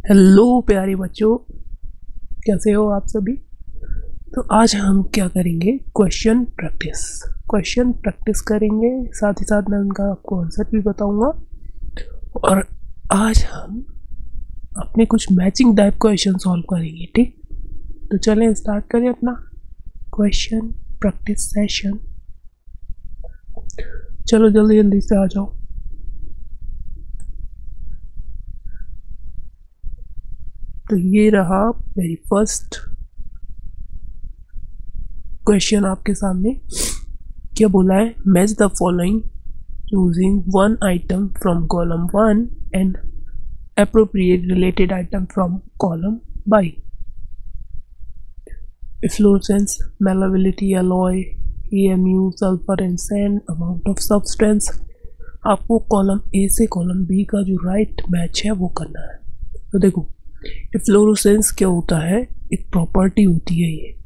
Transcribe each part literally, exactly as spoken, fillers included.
Hello प्यारे बच्चों, कैसे हो आप सभी। तो आज हम क्या करेंगे, क्वेश्चन प्रैक्टिस क्वेश्चन प्रैक्टिस करेंगे। साथ ही साथ मैं उनका आपको आंसर भी बताऊंगा। और आज हम अपने कुछ मैचिंग टाइप क्वेश्चन सॉल्व करेंगे। ठीक, तो चलें स्टार्ट करें अपना क्वेश्चन प्रैक्टिस सेशन। चलो जल्दी जल्दी से आ जाओ। तो ये रहा मेरी फर्स्ट क्वेश्चन आपके सामने। क्या बोला है, match the following choosing one item from column one and appropriate related item from column by efflorescence, malleability, alloy, A M U, sulfur and sand, amount of substance। आपको कॉलम ए से column B का जो right match है वो करना है। तो देखो, इफ्लोरोसेंस क्या होता है, एक प्रॉपर्टी होती है, ये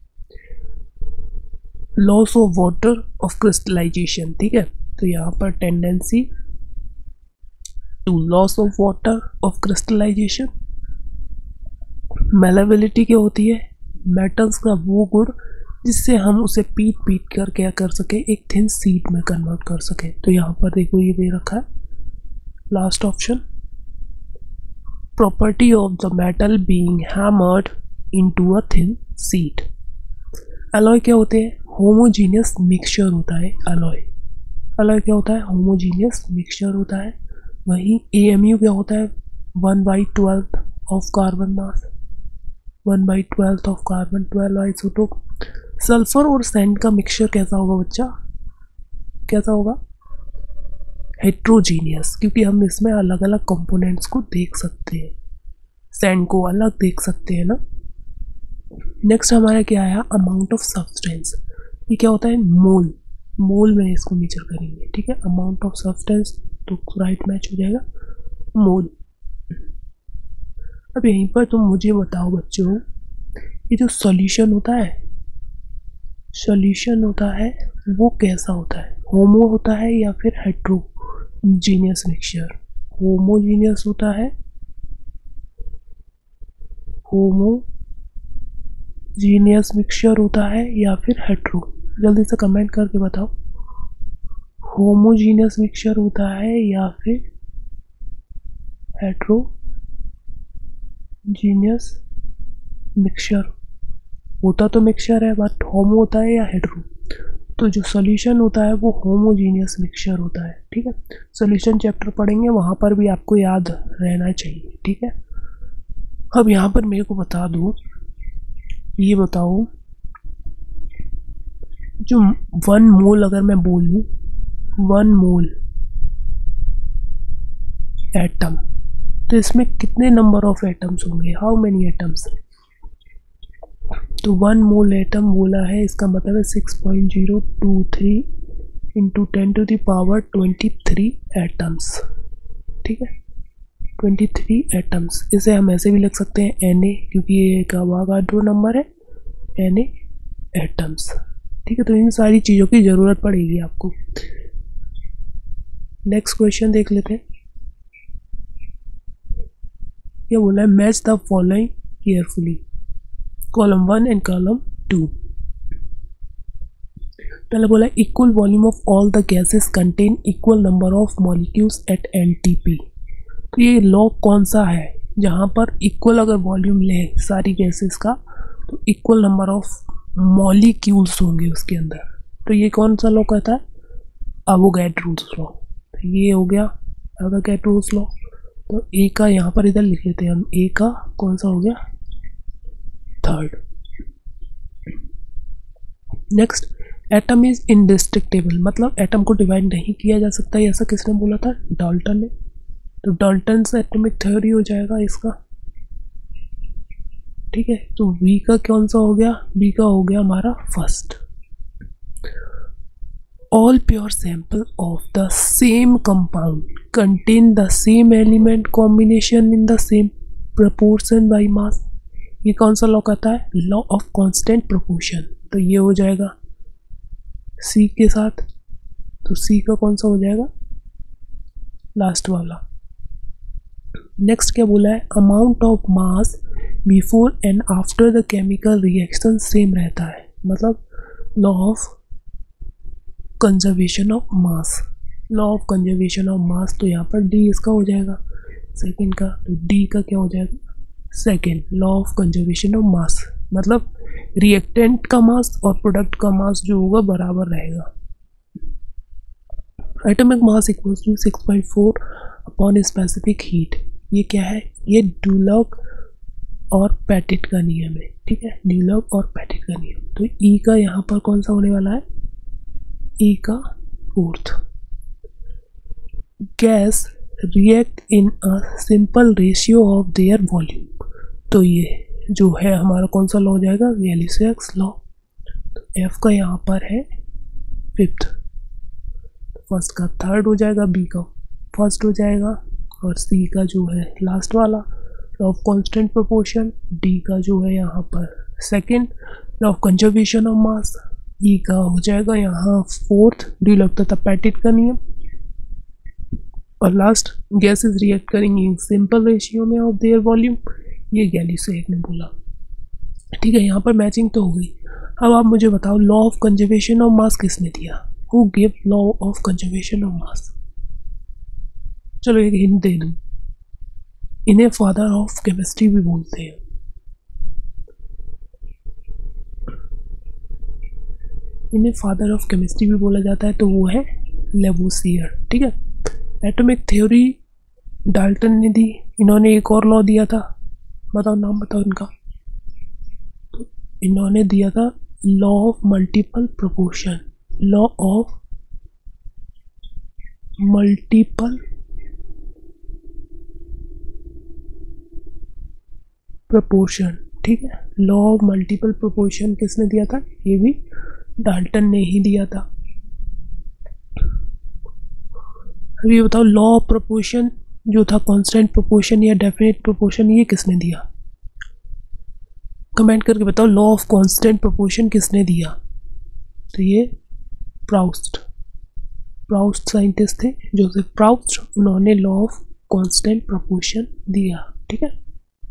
loss of water of crystallization. ठीक है, तो यहाँ पर tendency to loss of water of crystallization. Malleability क्या होती है, मेटल्स का वो गुण जिससे हम उसे पीट पीट कर क्या कर सके, एक थिन सीट में कन्वर्ट कर सके। तो यहाँ पर देखो ये दे रखा है last option, property of the metal being hammered into a thin sheet. Alloy क्या होते हैं, होमोजीनियस मिक्सचर होता है अलॉय। अलॉय क्या होता है, होमोजीनियस मिक्सचर होता है। वहीं ए एम यू क्या होता है, one by twelfth of carbon mass, one by twelfth of carbon, twelve isotope. Sulphur और सैंड का मिक्सचर कैसा होगा बच्चा, कैसा होगा, हेट्रोजीनियस, क्योंकि हम इसमें अलग अलग कंपोनेंट्स को देख सकते हैं, सैंड को अलग देख सकते हैं ना। नेक्स्ट हमारा क्या आया, अमाउंट ऑफ सब्सटेंस। ये क्या होता है, मोल, मोल में इसको मेजर करेंगे। ठीक है, अमाउंट ऑफ सब्सटेंस, तो राइट मैच हो जाएगा मोल। अब यहीं पर तुम मुझे बताओ बच्चों, ये जो सॉल्यूशन होता है, सॉल्यूशन होता है वो कैसा होता है, होमो होता है या फिर हेट्रोजीनियस मिक्सचर। होमोजीनियस होता है, होमोजीनियस मिक्सचर होता है या फिर हेट्रो, जल्दी से कमेंट करके बताओ। होमोजीनियस मिक्सचर होता है या फिर हेट्रोजीनियस मिक्सचर। होता तो मिक्सचर है बट होमो होता है या हेट्रो, तो जो सॉल्यूशन होता है वो होमोजीनियस मिक्सचर होता है। ठीक है, सॉल्यूशन चैप्टर पढ़ेंगे, वहाँ पर भी आपको याद रहना चाहिए। ठीक है, अब यहाँ पर मेरे को बता दो, ये बताओ जो वन मोल अगर मैं बोलूँ, वन मोल एटम, तो इसमें कितने नंबर ऑफ एटम्स होंगे, हाउ मेनी एटम्स। तो वन मोल एटम बोला है, इसका मतलब है six point zero two three into ten to the power twenty three atoms. ठीक है, ट्वेंटी थ्री एटम्स। इसे हम ऐसे भी लिख सकते हैं एन ए, क्योंकि ये एक अवागाड्रो नंबर है, एन ए एटम्स। ठीक है, तो इन सारी चीज़ों की ज़रूरत पड़ेगी आपको। नेक्स्ट क्वेश्चन देख लेते हैं। ये बोला है, match the following carefully, column one and column two. पहले बोला है, equal volume of all the gases contain equal number of molecules at N T P. तो ये लॉ कौन सा है, जहाँ पर इक्वल अगर वॉल्यूम ले सारी गैसेस का तो इक्वल नंबर ऑफ मॉलिक्यूल्स होंगे उसके अंदर। तो ये कौन सा लॉ कहता है, अवोगाड्रोस लॉ। तो ये हो गया अवोगाड्रोस लॉ। तो ए का यहाँ पर इधर लिख लेते हैं हम, ए का कौन सा हो गया, third. Next, atom is indestructible, मतलब एटम को डिवाइड नहीं किया जा सकता, ऐसा किसने बोला था, डाल्टन ने। तो डाल्टन से एटॉमिक थ्योरी हो जाएगा इसका। ठीक है, तो बी का कौन सा हो गया, बी का हो गया हमारा first. All pure sample of the same compound contain the same element combination in the same proportion by mass. ये कौन सा लॉ कहता है, लॉ ऑफ कांस्टेंट प्रोपोर्शन। तो ये हो जाएगा सी के साथ। तो सी का कौन सा हो जाएगा, लास्ट वाला। नेक्स्ट क्या बोला है, amount of mass before and after the chemical reaction same रहता है, मतलब law of conservation of mass, law of conservation of mass. तो यहाँ पर डी इसका हो जाएगा सेकंड का, तो डी का क्या हो जाएगा second, law of conservation of mass, मतलब रिएक्टेंट का मास और प्रोडक्ट का मास जो होगा बराबर रहेगा। Atomic mass equals to six point four upon specific heat, ये क्या है, ये डुलॉग और पैटिट का नियम है, ठीक है, डुलॉग और पैटिट का नियम। तो ई का यहाँ पर कौन सा होने वाला है, ई का fourth. Gas react in a simple ratio of their volume, तो ये जो है हमारा कौन सा लॉ हो जाएगा, गैलिसियस लॉ। तो एफ का यहाँ पर है फिफ्थ, फर्स्ट का थर्ड हो जाएगा, बी का फर्स्ट हो जाएगा, और सी का जो है लास्ट वाला law of constant proportion, D का जो है यहाँ पर second law of conservation of mass, E का हो जाएगा यहाँ फोर्थ, डी लगता था पैटिट का नियम, और लास्ट गैसेस रिएक्ट करेंगी सिंपल रेशियो में ऑफ देयर वॉल्यूम, ये गैलिसियस ने बोला, ठीक है। यहाँ पर मैचिंग तो हो गई। अब आप मुझे बताओ law of conservation of mass किसने दिया, who give law of conservation of mass. चलो एक हिंट दे दूँ, इन्हें फादर ऑफ केमिस्ट्री भी बोलते हैं। इन्हें फादर ऑफ केमिस्ट्री भी बोला जाता है, तो वो है लेवोसियर, ठीक है। एटॉमिक थ्योरी डाल्टन ने दी, इन्होंने एक और लॉ दिया था, बताओ नाम बताओ इनका। तो इन्होंने दिया था law of multiple proportion, law of multiple proportion, ठीक है। लॉ ऑफ मल्टीपल प्रोपोर्शन किसने दिया था, ये भी डाल्टन ने ही दिया था। अभी ये बताओ लॉ ऑफ प्रोपोर्शन जो था कांस्टेंट प्रोपोर्शन या डेफिनेट प्रोपोर्शन, ये किसने दिया, कमेंट करके बताओ। लॉ ऑफ कांस्टेंट प्रोपोर्शन किसने दिया, तो ये प्राउस्ट, प्राउस्ट साइंटिस्ट थे जोसेफ प्राउस्ट, उन्होंने लॉ ऑफ कांस्टेंट प्रोपोर्शन दिया, ठीक है।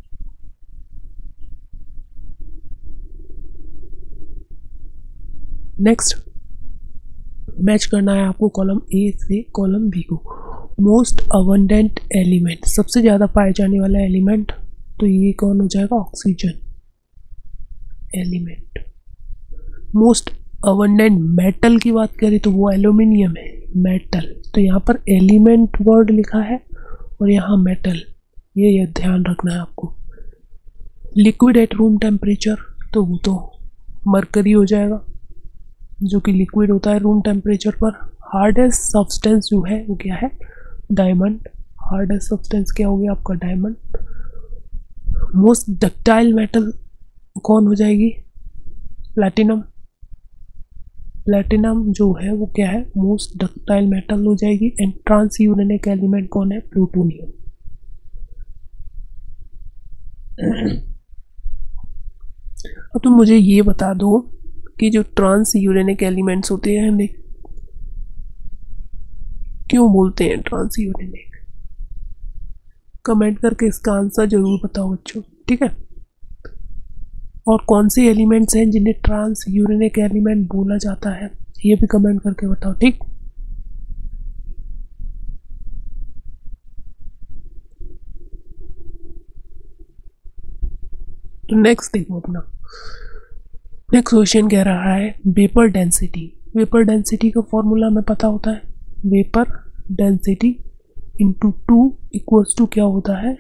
नेक्स्ट मैच करना है आपको कॉलम ए से कॉलम बी को। मोस्ट अबंडेंट एलिमेंट, सबसे ज़्यादा पाए जाने वाला एलिमेंट, तो ये कौन हो जाएगा, oxygen element. Most abundant metal की बात करें तो वो एल्यूमिनियम है, मेटल। तो यहाँ पर एलिमेंट वर्ड लिखा है और यहाँ मेटल, ये ये ध्यान रखना है आपको। लिक्विड एट रूम टेम्परेचर, तो वो तो मरकरी हो जाएगा, जो कि लिक्विड होता है रूम टेम्परेचर पर। हार्डेस्ट सब्सटेंस जो है वो क्या है, डायमंड। हार्डेस्ट सब्सटेंस क्या हो गया आपका, डायमंड। मोस्ट डक्टाइल मेटल कौन हो जाएगी, प्लैटिनम। प्लैटिनम जो है वो क्या है, मोस्ट डक्टाइल मेटल हो जाएगी। एंड ट्रांसयूरेनिक एलिमेंट कौन है, प्लूटोनियम। अब तुम मुझे ये बता दो कि जो ट्रांस यूरेनिक एलिमेंट्स होते हैं हमें क्यों बोलते हैं ट्रांस यूरेनिक, कमेंट करके इसका आंसर जरूर बताओ बच्चों, ठीक है। और कौन से एलिमेंट्स हैं जिन्हें ट्रांस यूरेनिक एलिमेंट बोला जाता है, ये भी कमेंट करके बताओ, ठीक। तो नेक्स्ट देखो अपना नेक्स्ट क्वेश्चन कह रहा है वेपर डेंसिटी। वेपर डेंसिटी का फॉर्मूला में पता होता है, vapour density into two equals to क्या होता है,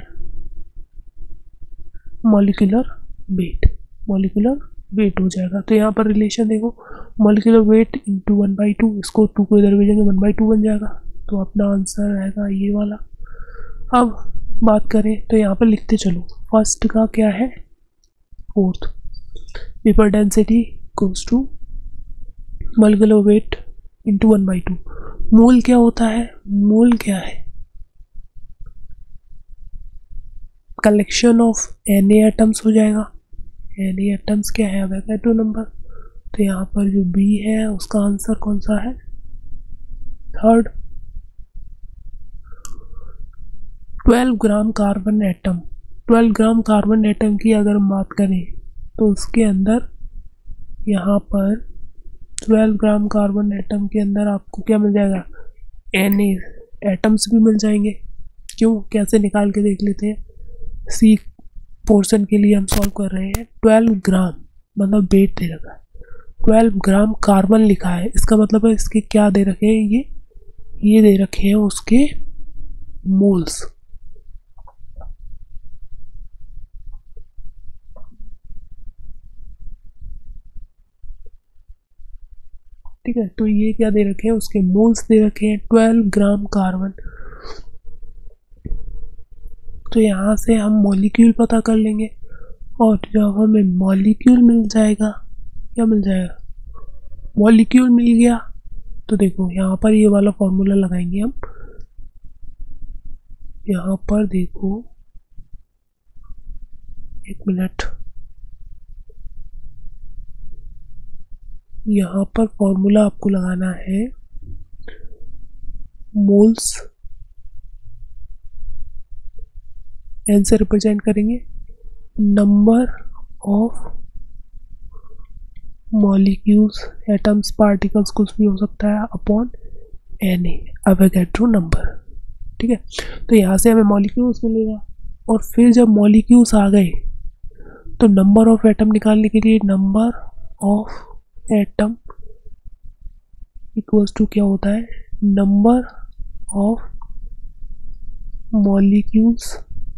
मॉलिक्यूलर वेट। मॉलिक्यूलर वेट हो जाएगा। तो यहाँ पर रिलेशन देखो, molecular weight into one by two, इसको टू को इधर भेजेंगे वन बाई टू बन जाएगा, तो अपना आंसर रहेगा ये वाला। अब बात करें तो यहाँ पर लिखते चलो, फर्स्ट का क्या है, fourth. Vapour density equals to molecular weight into one by two. Mole क्या होता है, मोल क्या है, collection of N A atoms हो जाएगा। एन ए एटम्स क्या है, अवोगाड्रो नंबर। तो यहाँ पर जो बी है उसका आंसर कौन सा है, third. Twelve gram carbon atom, twelve gram carbon atom की अगर हम बात करें तो उसके अंदर यहाँ पर ट्वेल्व ग्राम कार्बन एटम के अंदर आपको क्या मिल जाएगा, एन एटम्स भी मिल जाएंगे। क्यों, कैसे निकाल के देख लेते हैं। सी पोर्शन के लिए हम सॉल्व कर रहे हैं। ट्वेल्व ग्राम मतलब वेट दे रखा है, ट्वेल्व ग्राम कार्बन लिखा है, इसका मतलब है इसके क्या दे रखे हैं, ये ये दे रखे हैं उसके मोल्स। ठीक है, तो ये क्या दे रखे हैं, उसके मोल्स दे रखे हैं ट्वेल्व ग्राम कार्बन। तो यहाँ से हम मॉलिक्यूल पता कर लेंगे और जब हमें मॉलिक्यूल मिल जाएगा, क्या मिल जाएगा, मॉलिक्यूल मिल गया तो देखो यहाँ पर ये वाला फॉर्मूला लगाएंगे हम। यहाँ पर देखो एक मिनट, यहाँ पर फॉर्मूला आपको लगाना है मोल्स, एन से रिप्रेजेंट करेंगे number of molecules, atoms, particles, कुछ भी हो सकता है, upon N A, Avogadro number. ठीक है, तो यहाँ से हमें मॉलिक्यूल्स मिलेगा और फिर जब मॉलिक्यूल्स आ गए तो नंबर ऑफ एटम निकालने के लिए number of atom equals to क्या होता है, number of molecules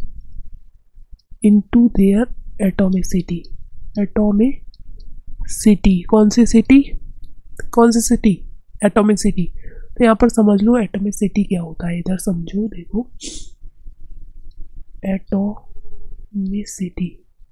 into their atomicity. Atomicity कौन सी सिटी, कौन सी सिटी, एटॉमिसिटी। तो यहाँ पर समझ लो एटॉमिसिटी क्या होता है, इधर समझो, देखो एटॉमिसिटी,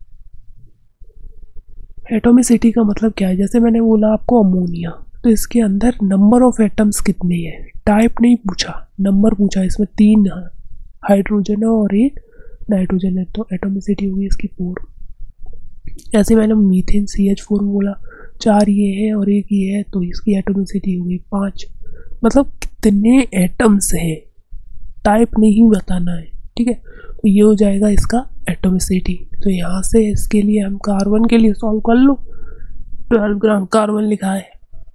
एटॉमिसिटी का मतलब क्या है, जैसे मैंने बोला आपको अमोनिया, तो इसके अंदर नंबर ऑफ एटम्स कितने हैं, टाइप नहीं पूछा, नंबर पूछा। इसमें तीन हाइड्रोजन है और एक नाइट्रोजन है, तो एटॉमिसिटी होगी इसकी फोर। ऐसे मैंने मीथेन सी एच फोर बोला, चार ये है और एक ये है, तो इसकी एटॉमिसिटी होगी पाँच। मतलब कितने एटम्स हैं, टाइप नहीं बताना है। ठीक है, तो ये हो जाएगा इसका एटॉमिसिटी। तो यहाँ से इसके लिए हम कार्बन के लिए सॉल्व कर लो। ट्वेल्व ग्राम कार्बन लिखा है,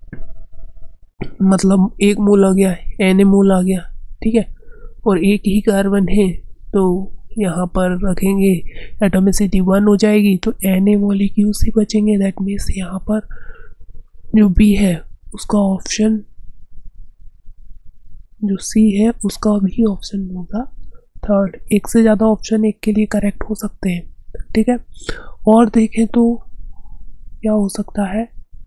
मतलब एक मोल आ गया है, एन ए मोल आ गया। ठीक है, और एक ही कार्बन है तो यहाँ पर रखेंगे एटॉमिसिटी वन हो जाएगी, तो एन ए मॉलिक्यूल्स ही बचेंगे। दैट मीन्स यहाँ पर जो बी है उसका ऑप्शन, जो सी है उसका भी ऑप्शन होगा थर्ड। एक से ज़्यादा ऑप्शन एक के लिए करेक्ट हो सकते हैं। ठीक है, और देखें तो क्या हो सकता है।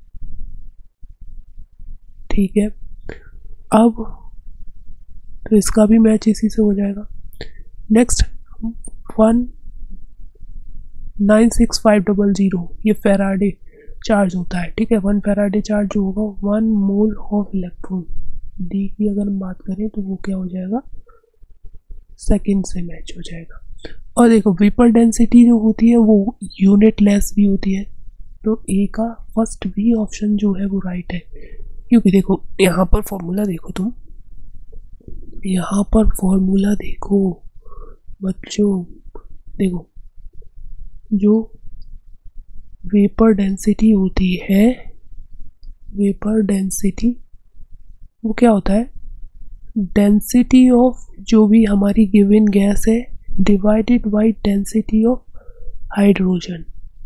ठीक है, अब तो इसका भी मैच इसी से हो जाएगा। Next one nine six five double zero, ये फेराडे चार्ज होता है। ठीक है, वन फेराडे चार्ज जो होगा one mole of electron, D की अगर हम बात करें तो वो क्या हो जाएगा, सेकंड से मैच हो जाएगा। और देखो वेपर डेंसिटी जो होती है वो यूनिट लेस भी होती है, तो ए का फर्स्ट बी ऑप्शन जो है वो राइट है। क्योंकि देखो यहाँ पर फॉर्मूला देखो, तुम यहाँ पर फॉर्मूला देखो बच्चों, देखो जो वेपर डेंसिटी होती है, वेपर डेंसिटी वो क्या होता है, डेंसिटी ऑफ जो भी हमारी गिवन गैस है divided by density of hydrogen.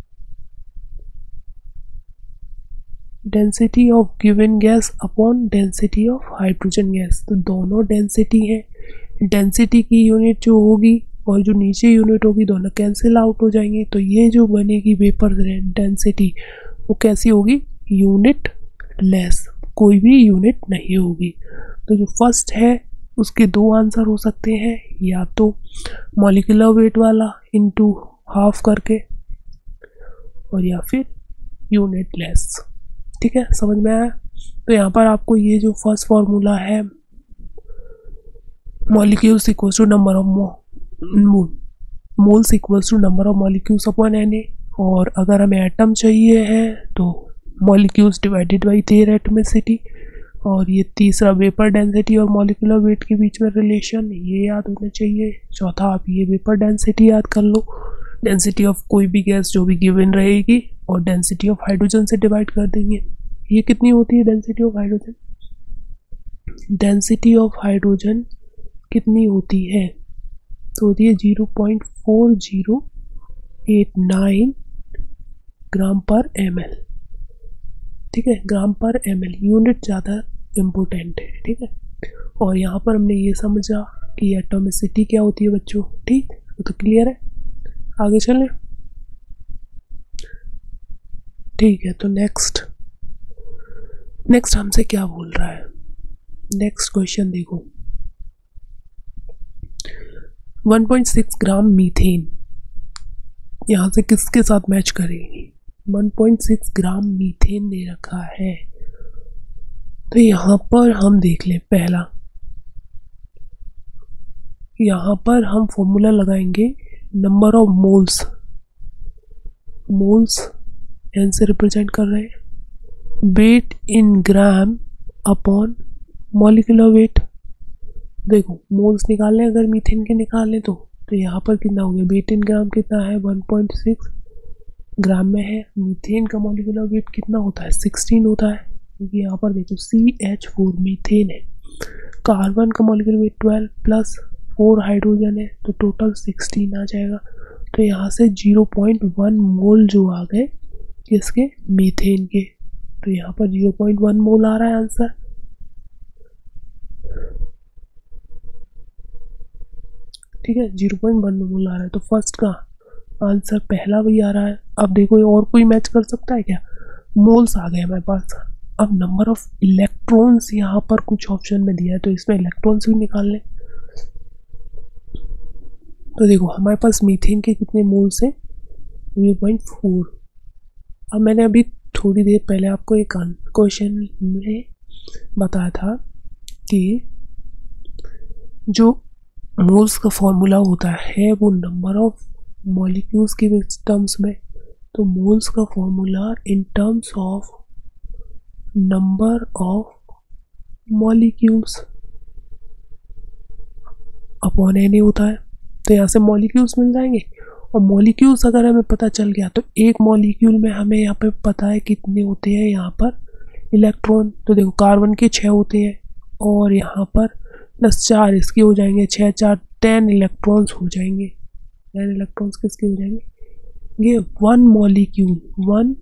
Density of given gas upon density of hydrogen gas, तो दोनों डेंसिटी है। डेंसिटी की यूनिट जो होगी और जो नीचे यूनिट होगी दोनों कैंसिल आउट हो जाएंगे, तो ये जो बनेगी वेपर डेंसिटी वो कैसी होगी, यूनिट लेस, कोई भी यूनिट नहीं होगी। तो जो फर्स्ट है उसके दो आंसर हो सकते हैं, या तो मॉलिक्यूलर वेट वाला इनटू हाफ करके, और या फिर यूनिट लेस। ठीक है, समझ में आया। तो यहाँ पर आपको ये जो फर्स्ट फार्मूला है molecules equals to number of moles equals to number of molecules upon N A, और अगर हमें एटम चाहिए है तो molecules divided by their atomicity. और ये तीसरा वेपर डेंसिटी और मॉलिक्यूलर वेट के बीच में रिलेशन, ये याद होना चाहिए। चौथा आप ये वेपर डेंसिटी याद कर लो, डेंसिटी ऑफ कोई भी गैस जो भी गिवन रहेगी और डेंसिटी ऑफ हाइड्रोजन से डिवाइड कर देंगे। ये कितनी होती है density of hydrogen? Density of hydrogen कितनी होती है? तो होती है zero point four zero eight nine gram per M L. ठीक है, gram per M L, unit ज़्यादा इम्पोर्टेंट है। ठीक है, और यहाँ पर हमने ये समझा कि एटॉमिसिटी क्या होती है बच्चों। ठीक, तो क्लियर है, आगे चलें। ठीक है, तो नेक्स्ट नेक्स्ट हमसे क्या बोल रहा है? नेक्स्ट क्वेश्चन देखो, one point six gram methane, यहाँ से किसके साथ मैच करेंगे? One point six gram methane दे रखा है, तो यहाँ पर हम देख लें। पहला, यहाँ पर हम फॉर्मूला लगाएंगे number of moles, moles N से रिप्रेजेंट कर रहे हैं, weight in gram upon molecular weight. देखो मोल्स निकालने अगर मीथेन के निकालें तो तो यहाँ पर कितना हो गया? वेट इन ग्राम कितना है? वन पॉइंट सिक्स ग्राम में है। मीथेन का मॉलिक्यूलर वेट कितना होता है? सिक्सटीन होता है, क्योंकि यहाँ पर देखो सी एच फोर मीथेन है। कार्बन का molecular weight twelve plus four hydrogen है, तो टोटल सिक्सटीन आ जाएगा। तो यहाँ से ज़ीरो पॉइंट वन मोल जो आ गए किसके? मीथेन के। तो यहाँ पर ज़ीरो पॉइंट वन मोल आ रहा है आंसर। ठीक है, ज़ीरो पॉइंट वन मोल आ रहा है, तो फर्स्ट का आंसर पहला वही आ रहा है। अब देखो और कोई मैच कर सकता है क्या? मोल्स आ गए हमारे पास। अब नंबर ऑफ इलेक्ट्रॉन्स यहाँ पर कुछ ऑप्शन में दिया है, तो इसमें इलेक्ट्रॉन्स भी निकाल लें। तो देखो हमारे पास मीथेन के कितने मोल्स हैं? Zero point four. अब मैंने अभी थोड़ी देर पहले आपको एक क्वेश्चन में बताया था कि जो मोल्स का फॉर्मूला होता है वो नंबर ऑफ मॉलिक्यूल्स के टर्म्स में, तो मोल्स का formula in terms of number of molecules upon N होता है। तो यहाँ से मॉलिक्यूल्स मिल जाएंगे, और मॉलिक्यूल्स अगर हमें पता चल गया तो एक मॉलिक्यूल में हमें यहाँ पे पता है कितने होते हैं यहाँ पर इलेक्ट्रॉन। तो देखो कार्बन के छः होते हैं, और यहाँ पर प्लस चार इसके हो जाएंगे, छः चार टेन इलेक्ट्रॉन्स हो जाएंगे। टेन इलेक्ट्रॉन्स किसके हो जाएंगे? ये one molecule, one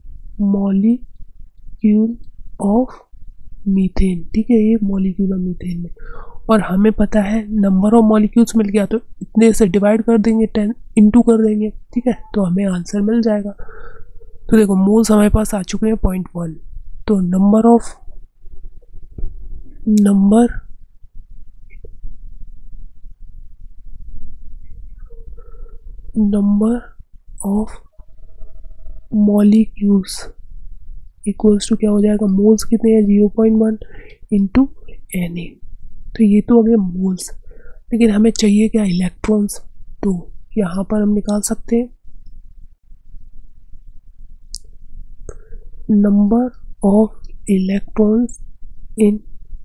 molecule of methane. ठीक है, एक मॉलिक्यूल ऑफ मीथेन में, और हमें पता है नंबर ऑफ मॉलिक्यूल्स मिल गया, तो इतने से डिवाइड कर देंगे, टेन इंटू कर देंगे। ठीक है, तो हमें आंसर मिल जाएगा। तो देखो मोल्स हमारे पास आ चुके हैं पॉइंट वन। तो number of number number of molecules equals to क्या हो जाएगा? मोल्स कितने हैं? Zero point one into N A. तो ये तो हो गया मोल्स, लेकिन हमें चाहिए क्या? इलेक्ट्रॉन्स। तो यहाँ पर हम निकाल सकते हैं number of electrons in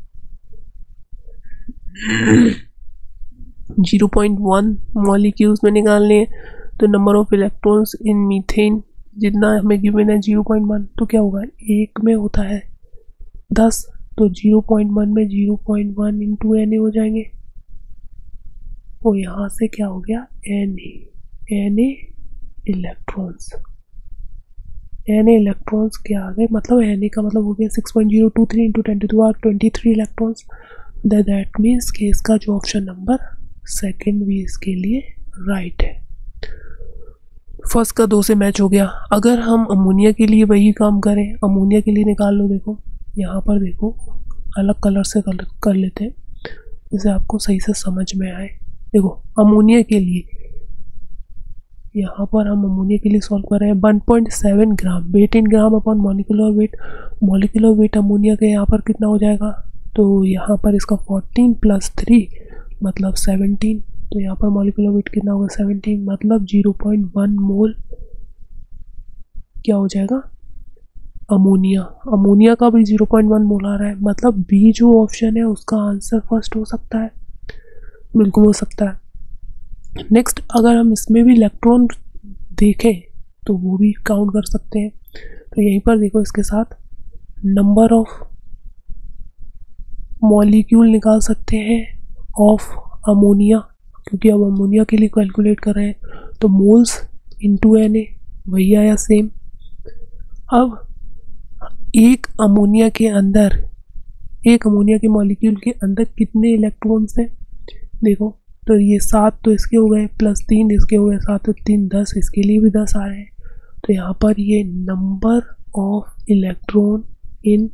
zero point one molecules में निकालने हैं। तो number of electrons in methane जितना हमें गिवन है ज़ीरो पॉइंट वन, तो क्या होगा? एक में होता है दस, तो ज़ीरो पॉइंट वन में zero point one into N A हो जाएंगे। और यहाँ से क्या हो गया? N A N A electrons. N A electrons क्या आ गए? मतलब एन ए का मतलब हो गया six point zero two three into ten to the power twenty three electrons. That means कि इसका जो ऑप्शन नंबर सेकेंड भी इसके लिए राइट है। फर्स्ट का दो से मैच हो गया। अगर हम अमोनिया के लिए वही काम करें, अमोनिया के लिए निकाल लो। देखो यहाँ पर देखो अलग कलर से कलर कर लेते हैं, जिससे आपको सही से समझ में आए। देखो अमोनिया के लिए यहाँ पर हम अमोनिया के लिए सॉल्व कर रहे हैं। One point seven gram weight in gram upon molecular weight. Molecular weight ammonia के यहाँ पर कितना हो जाएगा? तो यहाँ पर इसका फोर्टीन प्लस थ्री मतलब सेवनटीन। तो यहाँ पर मॉलिक्यूलर वेट कितना होगा? सेवनटीन, मतलब ज़ीरो पॉइंट वन मोल क्या हो जाएगा? अमोनिया, अमोनिया का भी ज़ीरो पॉइंट वन मोल आ रहा है, मतलब बी जो ऑप्शन है उसका आंसर फर्स्ट हो सकता है, बिल्कुल हो सकता है। नेक्स्ट अगर हम इसमें भी इलेक्ट्रॉन देखें तो वो भी काउंट कर सकते हैं। तो यहीं पर देखो इसके साथ नंबर ऑफ मॉलिक्यूल निकाल सकते हैं ऑफ अमोनिया, क्योंकि अब अमोनिया के लिए कैलकुलेट कर रहे हैं तो मोल्स इंटू एन ए वही आया सेम। अब एक अमोनिया के अंदर एक अमोनिया के मॉलिक्यूल के अंदर कितने इलेक्ट्रॉन्स हैं, देखो तो ये सात तो इसके हो गए, प्लस तीन इसके हो गए, सात तो तीन दस, इसके लिए भी दस आ रहे हैं। तो यहाँ पर ये number of electron in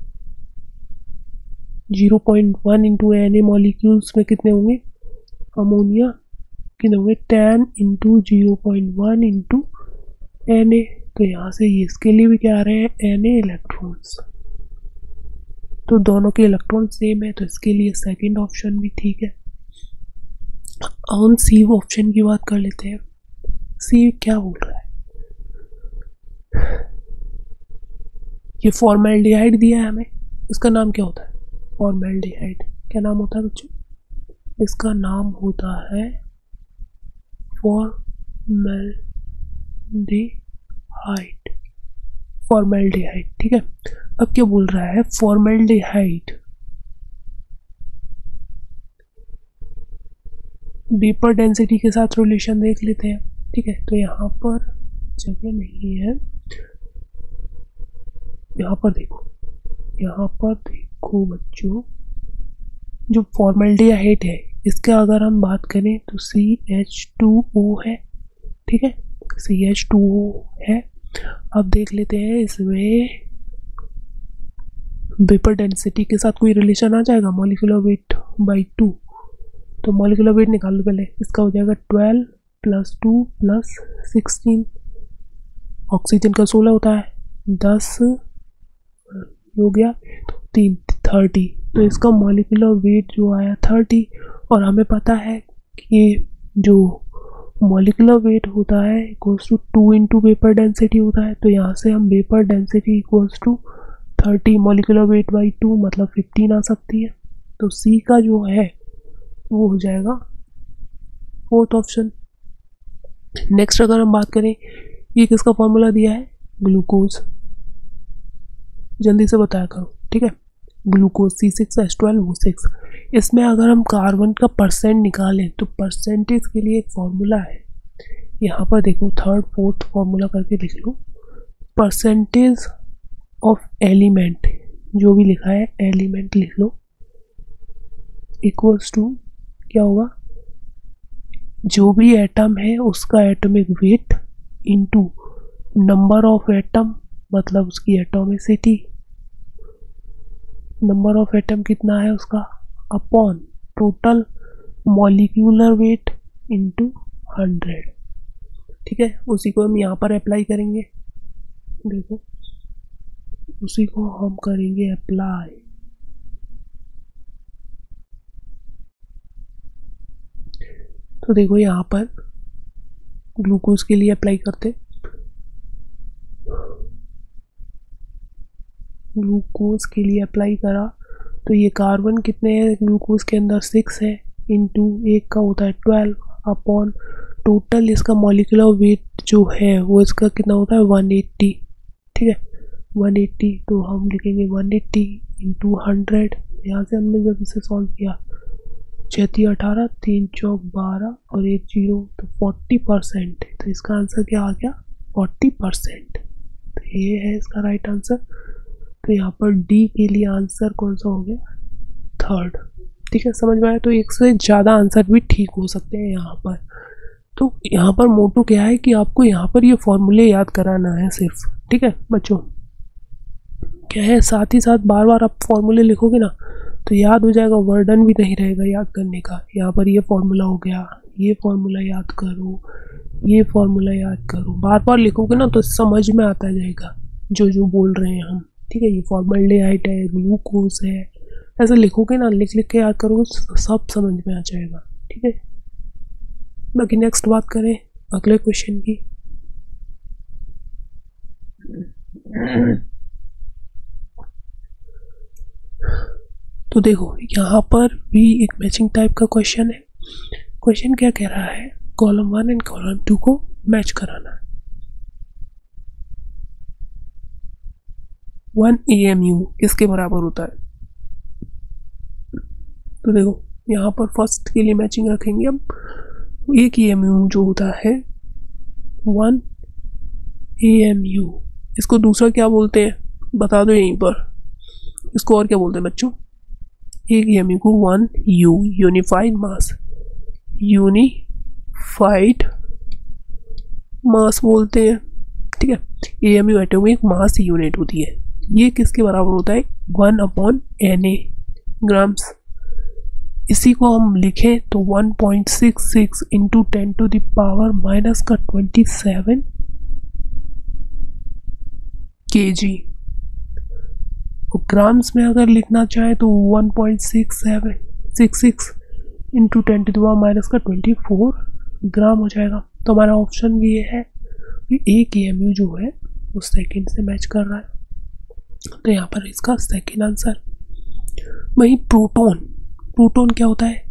zero point one into N A molecules में कितने होंगे, अमोनिया कितने होंगे, ten into zero point one into N A. तो यहाँ से ये इसके लिए भी क्या आ रहे हैं, एन ए इलेक्ट्रॉन्स। तो दोनों के इलेक्ट्रॉन सेम है, तो इसके लिए सेकंड ऑप्शन भी ठीक है। अब हम सी ऑप्शन की बात कर लेते हैं। सी क्या बोल रहा है, ये फॉर्मेल्डिहाइड दिया है हमें, इसका नाम क्या होता है, फॉर्मेल्डिहाइड क्या नाम होता है बच्चों, इसका नाम होता है फॉर्मेल्डिहाइड, फॉर्मेल्डिहाइड, ठीक है। अब क्या बोल रहा है, फॉर्मेल्डिहाइड वेपर डेंसिटी के साथ रिलेशन देख लेते हैं, ठीक है। तो यहाँ पर जगह नहीं है, यहाँ पर देखो, यहाँ पर देखो बच्चों, जो फॉर्मेल्डिहाइड है इसका अगर हम बात करें तो सी एच टू ओ है, ठीक है, सी एच टू ओ है। अब देख लेते हैं इसमें वेपर डेंसिटी के साथ कोई रिलेशन आ जाएगा, मॉलिक्यूलर वेट बाई टू। तो मॉलिक्यूलर वेट निकाल लो पहले, इसका हो जाएगा twelve plus two plus sixteen, oxygen का सोलह होता है, दस हो गया, तो तीन थर्टी, तो इसका मॉलिक्यूलर वेट जो आया थर्टी। और हमें पता है कि जो मॉलिक्यूलर वेट होता है equals to two into vapour density होता है, तो यहाँ से हम vapour density equals to thirty molecular weight by two मतलब फिफ्टीन आ सकती है। तो सी का जो है वो हो जाएगा फोर्थ ऑप्शन। नेक्स्ट अगर हम बात करें, ये किसका फॉर्मूला दिया है, ग्लूकोज, जल्दी से बताया करो, ठीक है, glucose C six H twelve O six. इसमें अगर हम कार्बन का परसेंट निकालें तो परसेंटेज के लिए एक फॉर्मूला है, यहाँ पर देखो थर्ड फोर्थ फॉर्मूला करके लिख लो, परसेंटेज ऑफ एलिमेंट जो भी लिखा है एलिमेंट लिख लो, इक्वल्स टू क्या होगा, जो भी एटम है उसका atomic weight into number of atom मतलब उसकी एटॉमिसिटी, नंबर ऑफ एटम कितना है उसका, upon total molecular weight into hundred, ठीक है। उसी को हम यहाँ पर अप्लाई करेंगे, देखो उसी को हम करेंगे अप्लाई। तो देखो यहाँ पर ग्लूकोज के लिए अप्लाई करते, ग्लूकोज के लिए अप्लाई करा तो ये कार्बन कितने हैं ग्लूकोज के अंदर, सिक्स है, इनटू एक का होता है ट्वेल्व, अपॉन टोटल इसका मॉलिक्यूलर वेट जो है वो इसका कितना होता है वन एट्टी, ठीक है, वन एट्टी। तो हम लिखेंगे वन एट्टी इंटू हंड्रेड, यहाँ से हमने जब इसे सॉल्व किया छत्तीस अठारह तीन चौक बारह और एक जीरो, तो फोर्टी परसेंट, तो इसका आंसर क्या आ गया, फोर्टी परसेंट। तो ये है इसका राइट आंसर। तो यहाँ पर डी के लिए आंसर कौन सा हो गया, थर्ड, ठीक है, समझ में आया। तो एक से ज़्यादा आंसर भी ठीक हो सकते हैं यहाँ पर। तो यहाँ पर मोटो क्या है कि आपको यहाँ पर ये फॉर्मूले याद कराना है सिर्फ, ठीक है बच्चों, क्या है, साथ ही साथ बार बार आप फॉर्मूले लिखोगे ना तो याद हो जाएगा, वर्डन भी नहीं रहेगा याद करने का। यहाँ पर ये फॉर्मूला हो गया, ये फॉर्मूला याद करो, ये फॉर्मूला याद करो, बार बार लिखोगे ना तो समझ में आता जाएगा जो जो बोल रहे हैं हम, ठीक है। ये फॉर्मेल्डिहाइड है, ग्लूकोज है, ऐसा लिखोगे ना, लिख लिख के याद करोगे सब समझ में आ जाएगा, ठीक है। बाकी नेक्स्ट बात करें अगले क्वेश्चन की। तो देखो यहाँ पर भी एक मैचिंग टाइप का क्वेश्चन है। क्वेश्चन क्या कह रहा है, column one and column two को मैच कराना है। वन ए एम यू किसके बराबर होता है, तो देखो यहाँ पर फर्स्ट के लिए मैचिंग रखेंगे। अब एक ई एम यू जो होता है वन ए एम यू, इसको दूसरा क्या बोलते हैं बता दो यहीं पर, इसको और क्या बोलते हैं बच्चों, एक ई एम यू को one U unified mass, unified mass बोलते हैं, ठीक है। A M U atomic mass unit होती है, ये किसके बराबर होता है, one upon N A grams. इसी को हम लिखें तो one point six six into ten to the power minus का twenty seven K G. Grams में अगर लिखना चाहे तो one point six seven six six into ten to the power minus का ट्वेंटी फोर ग्राम हो जाएगा। तो हमारा ऑप्शन ये है कि एक ई एम यू जो है वो सेकेंड से मैच कर रहा है, तो यहाँ पर इसका सेकेंड आंसर। वहीं प्रोटॉन, प्रोटॉन क्या होता है,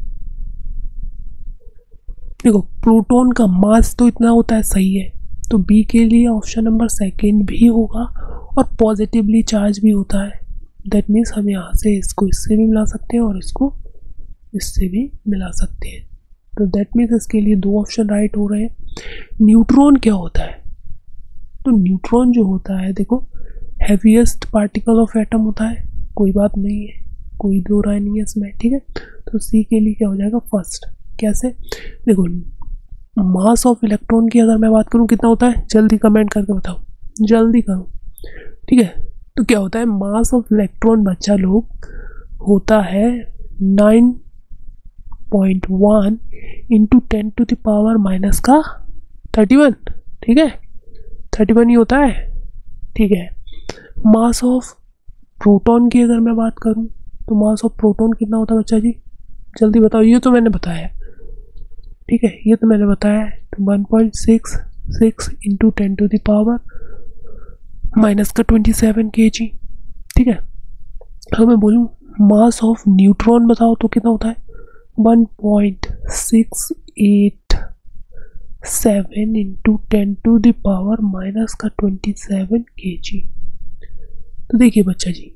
देखो प्रोटॉन का मास तो इतना होता है, सही है, तो बी के लिए ऑप्शन नंबर सेकेंड भी होगा और पॉजिटिवली चार्ज भी होता है। दैट मीन्स हम यहाँ से इसको इससे भी मिला सकते हैं और इसको इससे भी मिला सकते हैं, तो दैट मीन्स इसके लिए दो ऑप्शन राइट हो रहे हैं। न्यूट्रॉन क्या होता है, तो न्यूट्रॉन जो होता है देखो हैवीएस्ट पार्टिकल ऑफ एटम होता है, कोई बात नहीं है, कोई दो राय नहीं है इसमें, ठीक है। तो सी के लिए क्या हो जाएगा फर्स्ट। कैसे, देखो मास ऑफ इलेक्ट्रॉन की अगर मैं बात करूं कितना होता है, जल्दी कमेंट करके बताओ, जल्दी करो, ठीक है। तो क्या होता है, मास ऑफ इलेक्ट्रॉन बच्चा लोग होता है nine point one into ten to the power minus का थर्टी वन, ठीक है, थर्टी वन ही होता है, ठीक है। मास ऑफ प्रोटॉन की अगर मैं बात करूं तो मास ऑफ प्रोटॉन कितना होता है बच्चा जी, जल्दी बताओ, ये तो मैंने बताया, ठीक है, ये तो मैंने बताया है। तो one point six six into ten to the power minus का ट्वेंटी सेवन के जी, ठीक है। अगर मैं बोलूँ मास ऑफ न्यूट्रॉन बताओ तो कितना होता है, one point six eight seven into ten to the power minus का ट्वेंटी सेवन के जी। तो देखिए बच्चा जी,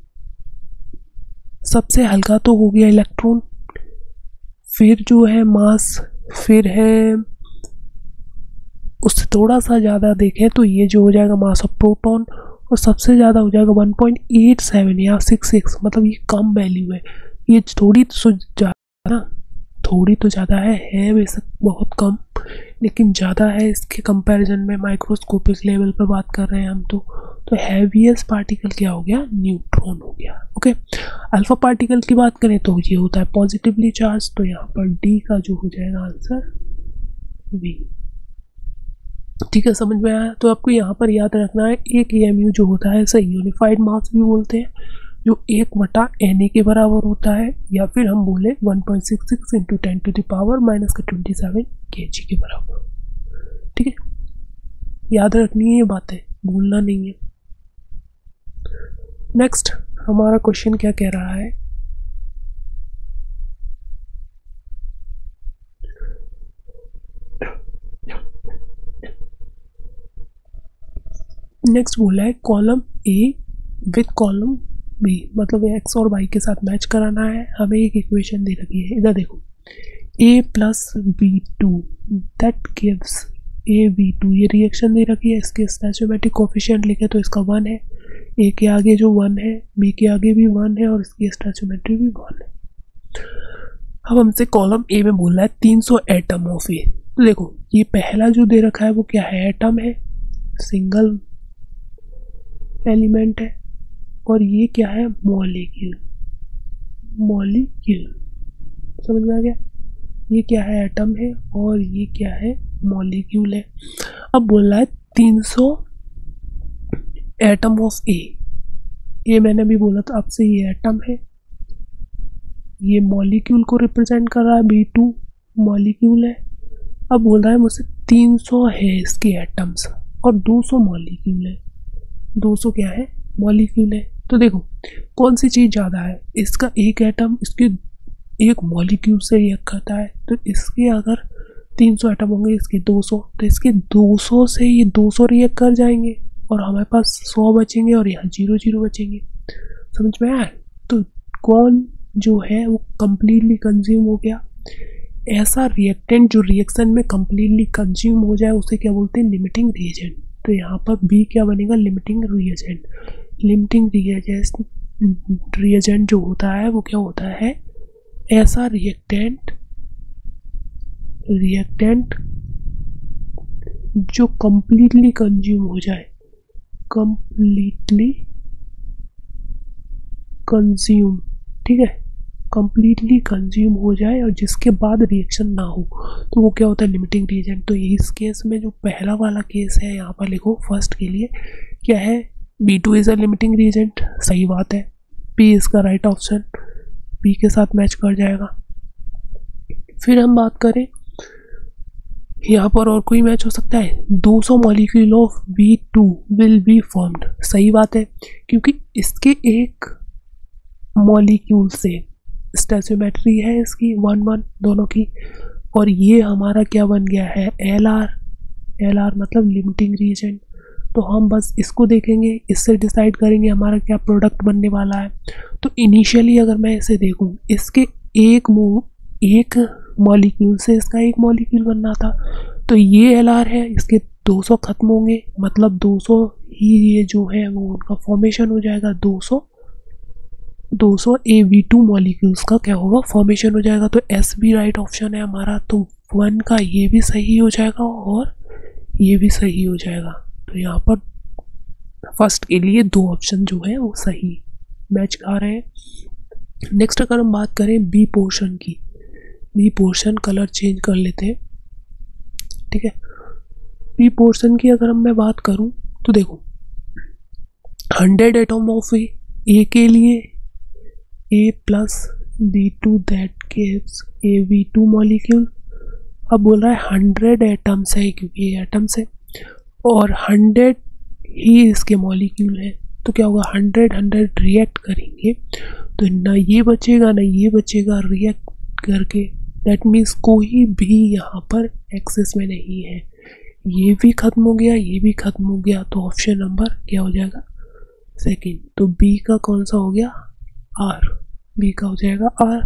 सबसे हल्का तो हो गया इलेक्ट्रॉन, फिर जो है मास, फिर है उससे थोड़ा सा ज़्यादा देखें तो ये जो हो जाएगा मास ऑफ प्रोटॉन, और सबसे ज़्यादा हो जाएगा वन पॉइंट एट सेवन या सिक्स सिक्स, मतलब ये कम वैल्यू है, ये थोड़ी तो ज़्यादा ना, थोड़ी तो ज़्यादा है है बेशक बहुत कम, लेकिन ज़्यादा है इसके कंपैरिजन में। माइक्रोस्कोपिक लेवल पर बात कर रहे हैं हम तो तो हैवीएस्ट पार्टिकल क्या हो गया, न्यूट्रॉन हो गया, ओके। अल्फा पार्टिकल की बात करें तो ये होता है पॉजिटिवली चार्ज, तो यहाँ पर डी का जो हो जाएगा आंसर बी, ठीक है, समझ में आया। तो आपको यहाँ पर याद रखना है एक ए एम यू जो होता है इसे यूनिफाइड मास भी बोलते हैं, जो एक बटा एन ए के बराबर होता है, या फिर हम बोले one point six six into ten to the power minus का ट्वेंटी सेवन के जी के बराबर, ठीक है। याद रखनी है ये बातें, भूलना नहीं है। नेक्स्ट हमारा क्वेश्चन क्या कह रहा है, नेक्स्ट बोला है column A with column B, मतलब एक्स और वाई के साथ मैच कराना है। हमें एक इक्वेशन दे रखी है, इधर देखो, A plus B two that gives A B two, ये रिएक्शन दे रखी है, इसके स्टैचोमेट्रिक कोफिशिएंट लिखे तो इसका वन है, ए के आगे जो वन है बी के आगे भी वन है और इसकी स्टैचोमेट्री भी वन है। अब हमसे कॉलम ए में बोल रहा है तीन सौ एटम ऑफ ए, तो देखो ये पहला जो दे रखा है वो क्या है, एटम है, सिंगल एलिमेंट है, और ये क्या है, मॉलिक्यूल, मॉलिक्यूल, समझ में आ गया, ये क्या है, एटम है, और ये क्या है, मॉलिक्यूल है। अब बोल रहा है तीन सौ एटम ऑफ ए, ये मैंने भी बोला था आपसे, ये एटम है, ये मॉलिक्यूल को रिप्रेजेंट कर रहा है, बी टू मॉलिक्यूल है। अब बोल रहा है मुझसे तीन सौ है इसके एटम्स और दो सौ मॉलिक्यूल है, दो सौ क्या है, मॉलिक्यूल है। तो देखो कौन सी चीज़ ज़्यादा है, इसका एक एटम इसके एक मॉलिक्यूल से रिएक्ट करता है, तो इसके अगर तीन सौ एटम होंगे, इसके दो सौ, तो इसके दो सौ से ये दो सौ रिएक्ट कर जाएंगे और हमारे पास सौ बचेंगे और यहाँ जीरो जीरो बचेंगे। समझ में आया? तो कौन जो है वो कंप्लीटली कंज्यूम हो गया। ऐसा रिएक्टेंट जो रिएक्शन में कंप्लीटली कंज्यूम हो जाए उसे क्या बोलते हैं, लिमिटिंग रिएजेंट। तो यहाँ पर बी क्या बनेगा, limiting reagent. Limiting reagent reagent जो होता है वो क्या होता है, ऐसा रिएक्टेंट रिएक्टेंट जो कंप्लीटली कंज्यूम हो जाए, कंप्लीटली कंज्यूम, ठीक है, कंप्लीटली कंज्यूम हो जाए और जिसके बाद रिएक्शन ना हो, तो वो क्या होता है, लिमिटिंग रिएजेंट। तो इस केस में जो पहला वाला केस है यहाँ पर लिखो फर्स्ट के लिए क्या है, B two is a limiting reagent. सही बात है, पी इसका राइट ऑप्शन, पी के साथ मैच कर जाएगा। फिर हम बात करें यहाँ पर और कोई मैच हो सकता है, दो सौ molecule of B two will be formed. सही बात है, क्योंकि इसके एक मॉलिक्यूल से स्टेचोमेट्री है इसकी वन वन दोनों की, और ये हमारा क्या बन गया है, एल आर। एल आर मतलब लिमिटिंग रिएजेंट। तो हम बस इसको देखेंगे, इससे डिसाइड करेंगे हमारा क्या प्रोडक्ट बनने वाला है। तो इनिशियली अगर मैं इसे देखूं, इसके एक मूव एक मॉलिक्यूल से इसका एक मॉलिक्यूल बनना था, तो ये एल आर है, इसके दो सौ खत्म होंगे, मतलब दो सौ ही ये जो है वो उनका फॉर्मेशन हो जाएगा। दो सौ दो सौ ए वी टू मॉलिक्यूल्स का क्या होगा, फॉर्मेशन हो जाएगा। तो एस भी राइट ऑप्शन है हमारा, तो वन का ये भी सही हो जाएगा और ये भी सही हो जाएगा। तो यहाँ पर फर्स्ट के लिए दो ऑप्शन जो है वो सही मैच खा रहे हैं। नेक्स्ट अगर हम बात करें बी पोर्शन की, बी पोर्शन कलर चेंज कर लेते हैं, ठीक है। बी पोर्शन की अगर हम मैं बात करूं तो देखो, hundred atom of A, A के लिए A plus B two that gives A V two molecule. अब बोल रहा है हंड्रेड एटम्स है, क्योंकि ये एटम्स है और हंड्रेड ही इसके मॉलिक्यूल है, तो क्या होगा, हंड्रेड हंड्रेड रिएक्ट करेंगे तो ना ये बचेगा ना ये बचेगा रिएक्ट करके। दैट मीन्स कोई भी यहाँ पर एक्सेस में नहीं है, ये भी ख़त्म हो गया, ये भी ख़त्म हो गया। तो ऑप्शन नंबर क्या हो जाएगा, सेकंड। तो बी का कौन सा हो गया, आर, बी का हो जाएगा आर।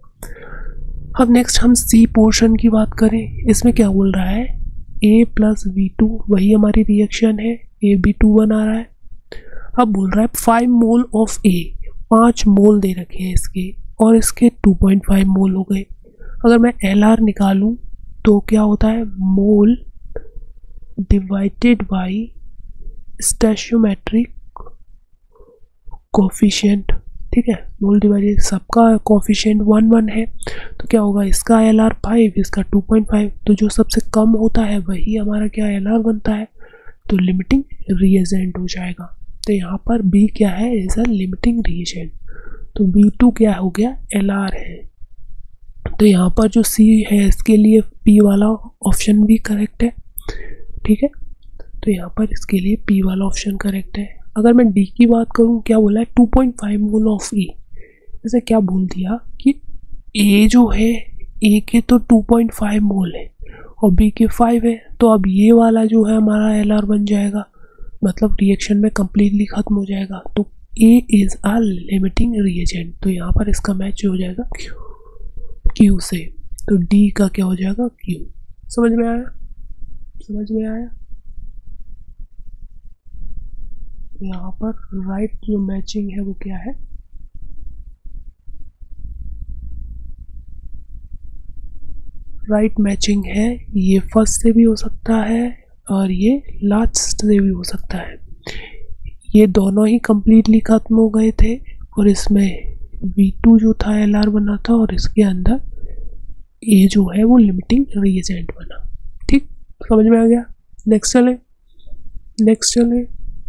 अब नेक्स्ट हम सी पोर्शन की बात करें, इसमें क्या बोल रहा है, ए प्लस बी टू, वही हमारी रिएक्शन है, ए बी टू बना रहा है। अब बोल रहा है फाइव मोल ऑफ ए, पाँच मोल दे रखे हैं इसके और इसके टू पॉइंट फाइव मोल हो गए। अगर मैं एल आर निकालूं तो क्या होता है, mole divided by stoichiometric coefficient, ठीक है। मोल डिवाइडेड, सबका कोफिशिएंट वन वन है, तो क्या होगा, इसका एल आर फाइव, इसका टू पॉइंट फाइव, तो जो सबसे कम होता है वही हमारा क्या एल आर बनता है, तो लिमिटिंग रिएजेंट हो जाएगा। तो यहाँ पर बी क्या है, इज अ लिमिटिंग रिएजेंट। तो बी टू क्या हो गया, एल आर है। तो यहाँ पर जो सी है इसके लिए पी वाला ऑप्शन भी करेक्ट है, ठीक है। तो यहाँ पर इसके लिए पी वाला ऑप्शन करेक्ट है। अगर मैं डी की बात करूँ, क्या बोला है, two point five mole of A, जैसे क्या बोल दिया कि ए जो है, ए के तो टू पॉइंट फाइव मोल है और बी के फाइव है, तो अब ये वाला जो है हमारा एल आर बन जाएगा, मतलब रिएक्शन में कंप्लीटली ख़त्म हो जाएगा। तो A is a limiting reagent, तो यहाँ पर इसका मैच हो जाएगा क्यू, क्यू से। तो डी का क्या हो जाएगा, क्यू। समझ में आया, समझ में आया। यहाँ पर राइट जो मैचिंग है वो क्या है, राइट मैचिंग है, ये फर्स्ट से भी हो सकता है और ये लास्ट से भी हो सकता है। ये दोनों ही कंप्लीटली ख़त्म हो गए थे और इसमें वी टू जो था एल आर बना था और इसके अंदर ए जो है वो लिमिटिंग रिएजेंट बना, ठीक, समझ में आ गया। नेक्स्ट चले, नेक्स्ट चले,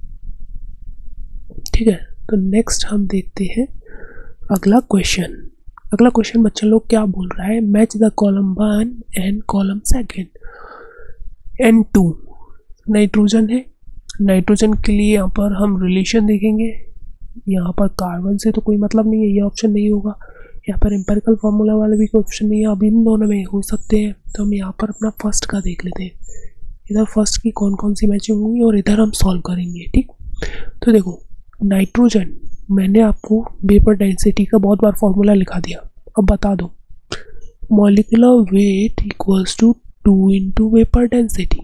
ठीक है। तो नेक्स्ट हम देखते हैं अगला क्वेश्चन। अगला क्वेश्चन बच्चे लोग क्या बोल रहा है, match the column one and column second. N two nitrogen है, नाइट्रोजन के लिए यहाँ पर हम रिलेशन देखेंगे, यहाँ पर कार्बन से तो कोई मतलब नहीं है, ये ऑप्शन नहीं होगा। यहाँ पर एम्पेरिकल फार्मूला वाले भी कोई ऑप्शन नहीं है, अब इन दोनों में हो सकते हैं। तो हम यहाँ पर अपना फर्स्ट का देख लेते हैं, इधर फर्स्ट की कौन कौन सी मैचिंग होंगी और इधर हम सॉल्व करेंगे। ठीक, तो देखो नाइट्रोजन, मैंने आपको वेपर डेंसिटी का बहुत बार फॉर्मूला लिखा दिया, अब बता दो। Molecular weight equals to two into vapour density.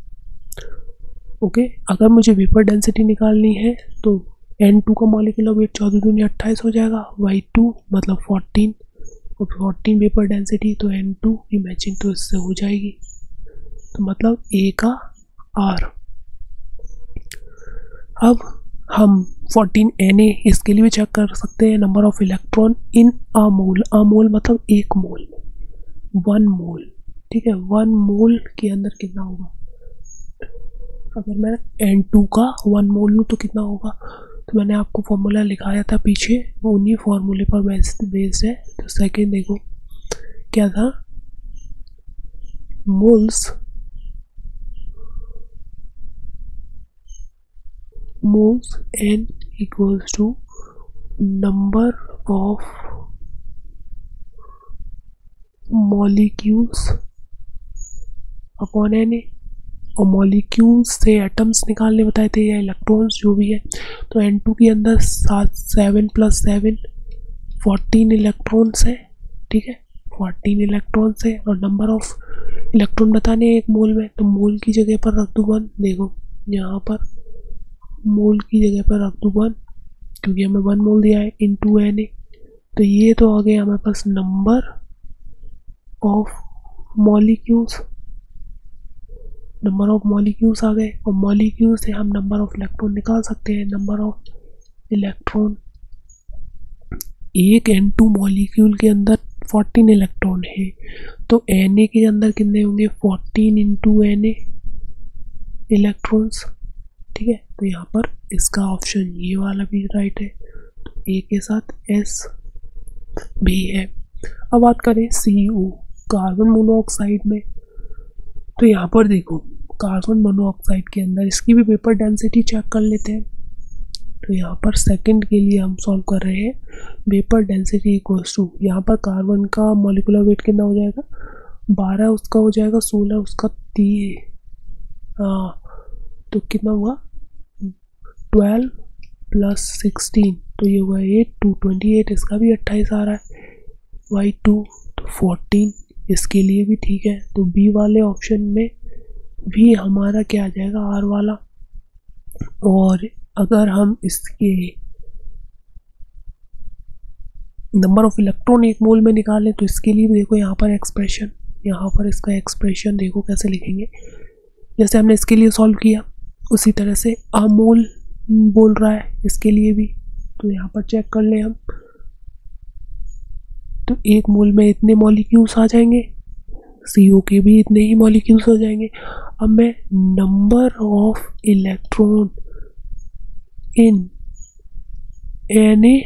Okay, अगर मुझे वेपर डेंसिटी निकालनी है तो एन टू का मॉलिक्यूलर वेट चौदह दूनी अट्ठाईस हो जाएगा, वाई टू मतलब फोर्टीन, और फोर्टीन वेपर डेंसिटी, तो एन टू की मैचिंग तो इससे हो जाएगी, तो मतलब ए का आर। अब हम फोर्टीन एन ए इसके लिए भी चेक कर सकते हैं, number of electron in a mole. A mole मतलब एक मोल, वन मोल। ठीक है, वन मोल के अंदर कितना होगा, अगर मैं एन टू का वन मोल लूँ तो कितना होगा, तो मैंने आपको फॉर्मूला लिखाया था पीछे, वो उन्हीं फॉर्मूले पर बेस्ड है। तो सेकेंड देखो क्या था, moles moles N equals to number of molecules upon N A, और मॉलिक्यूल्स से एटम्स निकालने बताए थे या इलेक्ट्रॉन्स जो भी है। तो एन टू के अंदर सात seven plus seven fourteen electrons है। ठीक है, फोर्टीन इलेक्ट्रॉन्स है, और नंबर ऑफ इलेक्ट्रॉन बताने एक मोल में, तो मोल की जगह पर रख दूँ वन। देखो यहाँ पर मोल की जगह पर रख दूँ वन, क्योंकि हमें वन मोल दिया है, इन टू एन ए। तो ये तो आ गया हमारे पास number of molecules, number of molecules आ गए, और मॉलिक्यूल से हम नंबर ऑफ इलेक्ट्रॉन निकाल सकते हैं। नंबर ऑफ इलेक्ट्रॉन, एक एन टू मॉलिक्यूल के अंदर फोर्टीन इलेक्ट्रॉन है, तो एन ए के अंदर कितने होंगे, fourteen into N A electrons. ठीक है, तो यहाँ पर इसका ऑप्शन ये वाला भी राइट है, तो ए के साथ एस भी है। अब बात करें सी ओ, कार्बन मोनोऑक्साइड में, तो यहाँ पर देखो कार्बन मोनोऑक्साइड के अंदर इसकी भी वेपर डेंसिटी चेक कर लेते हैं। तो यहाँ पर सेकंड के लिए हम सॉल्व कर रहे हैं, वेपर डेंसिटी इक्वल्स टू, यहाँ पर कार्बन का मॉलिक्यूलर वेट कितना हो जाएगा, बारह उसका हो जाएगा, सोलह उसका, ती हाँ तो कितना हुआ, ट्वेल्व प्लस सिक्सटीन, तो ये हुआ एट, टू ट्वेंटी एट, इसका भी अट्ठाईस आ रहा है, वाई टू तो फोर्टीन, इसके लिए भी ठीक है। तो बी वाले ऑप्शन में भी हमारा क्या आ जाएगा, आर वाला। और अगर हम इसके नंबर ऑफ इलेक्ट्रॉन एक मोल में निकालें तो इसके लिए भी देखो यहाँ पर एक्सप्रेशन, यहाँ पर इसका एक्सप्रेशन देखो कैसे लिखेंगे, जैसे हमने इसके लिए सॉल्व किया उसी तरह से अमोल बोल रहा है इसके लिए भी। तो यहाँ पर चेक कर लें हम, तो एक मोल में इतने मॉलिक्यूल्स आ जाएंगे, सीओ के भी इतने ही मॉलिक्यूल्स हो जाएंगे। अब मैं number of electron in N A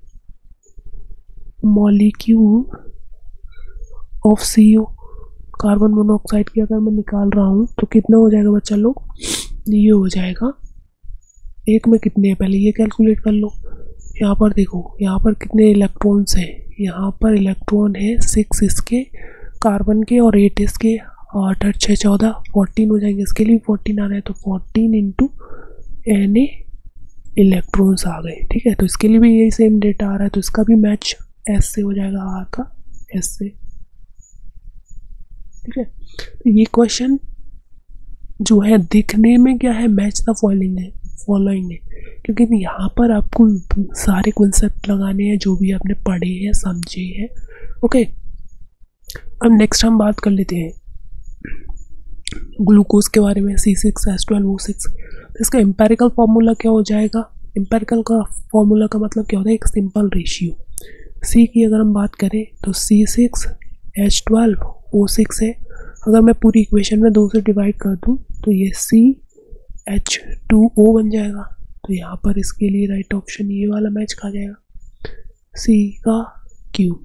molecule of CO, carbon monoxide की अगर मैं निकाल रहा हूँ तो कितना हो जाएगा बच्चा लोग, ये हो जाएगा, एक में कितने हैं पहले ये कैलकुलेट कर लो। यहाँ पर देखो यहाँ पर कितने इलेक्ट्रॉन्स हैं, यहाँ पर इलेक्ट्रॉन है सिक्स इसके कार्बन के और एट इसके, आठ आठ छः चौदह, फोर्टीन हो जाएंगे, इसके लिए फोर्टीन आ रहे हैं, तो fourteen into N A electrons आ गए। ठीक है, तो इसके लिए भी यही सेम डेटा आ रहा है, तो इसका भी मैच एस से हो जाएगा, आर का एस से। ठीक है, तो ये क्वेश्चन जो है दिखने में क्या है, मैच द फॉलोइंग है फॉलोइंग है क्योंकि यहाँ पर आपको सारे कॉन्सेप्ट लगाने हैं जो भी आपने पढ़े हैं समझे हैं। ओके, अब नेक्स्ट हम बात कर लेते हैं ग्लूकोज के बारे में, C six S twelve O six. इसका एम्पेरिकल फार्मूला क्या हो जाएगा, एम्पेरिकल का फार्मूला का मतलब क्या होता है, एक सिंपल रेशियो। सी की अगर हम बात करें तो C six H twelve O six है, अगर मैं पूरी इक्वेशन में दो से डिवाइड कर दूं तो ये सी एच टू ओ बन जाएगा। तो यहाँ पर इसके लिए राइट ऑप्शन ये वाला मैच खा जाएगा, सी का क्यू।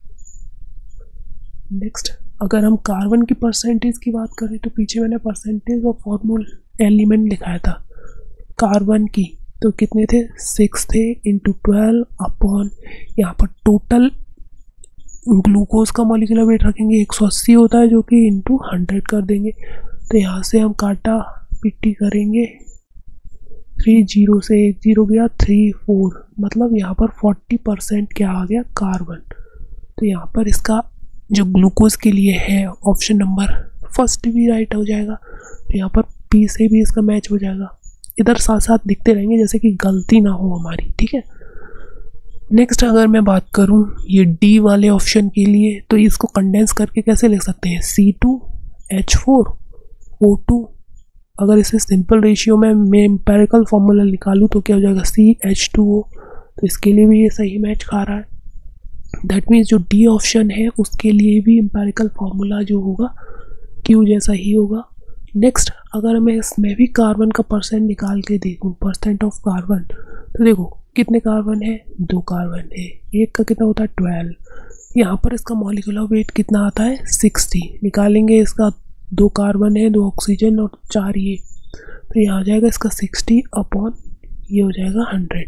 नेक्स्ट अगर हम कार्बन की परसेंटेज की बात करें तो पीछे मैंने परसेंटेज ऑफ फॉर्मूल एलिमेंट लिखाया था कार्बन की, तो कितने थे, सिक्स थे इंटू ट्वेल्व अपॉन यहाँ पर टोटल ग्लूकोज का मॉलिक्यूलर वेट रखेंगे एक सौ अस्सी होता है, जो कि इंटू हंड्रेड कर देंगे। तो यहाँ से हम काटा पिट्टी करेंगे, थ्री जीरो से एक जीरो गया, थ्री फोर, मतलब यहाँ पर फोर्टी परसेंट क्या आ गया, कार्बन। तो यहाँ पर इसका जो ग्लूकोज के लिए है ऑप्शन नंबर फर्स्ट भी राइट हो जाएगा। तो यहाँ पर पी से भी इसका मैच हो जाएगा। इधर साथ साथ दिखते रहेंगे जैसे कि गलती ना हो हमारी, ठीक है। नेक्स्ट अगर मैं बात करूँ ये डी वाले ऑप्शन के लिए, तो इसको कंडेंस करके कैसे लिख सकते हैं, C two H four O two. अगर इसे सिंपल रेशियो में मैं एम्पेरिकल फार्मूला निकालूँ तो क्या हो जाएगा, सी एच टू ओ। तो इसके लिए भी ये सही मैच खा रहा है। दैट मीन्स जो डी ऑप्शन है उसके लिए भी एम्पेरिकल फार्मूला जो होगा क्यू जैसा ही होगा। नेक्स्ट अगर मैं इसमें भी कार्बन का परसेंट निकाल के देखूँ, परसेंट ऑफ कार्बन, तो देखो कितने कार्बन है, दो कार्बन है, एक का कितना होता है, ट्वेल्व। यहाँ पर इसका मॉलिक्यूलर वेट कितना आता है, सिक्सटी। निकालेंगे इसका, दो कार्बन है, दो ऑक्सीजन और चार ये, तो यहाँ आ जाएगा इसका सिक्सटी अपॉन ये हो जाएगा हंड्रेड।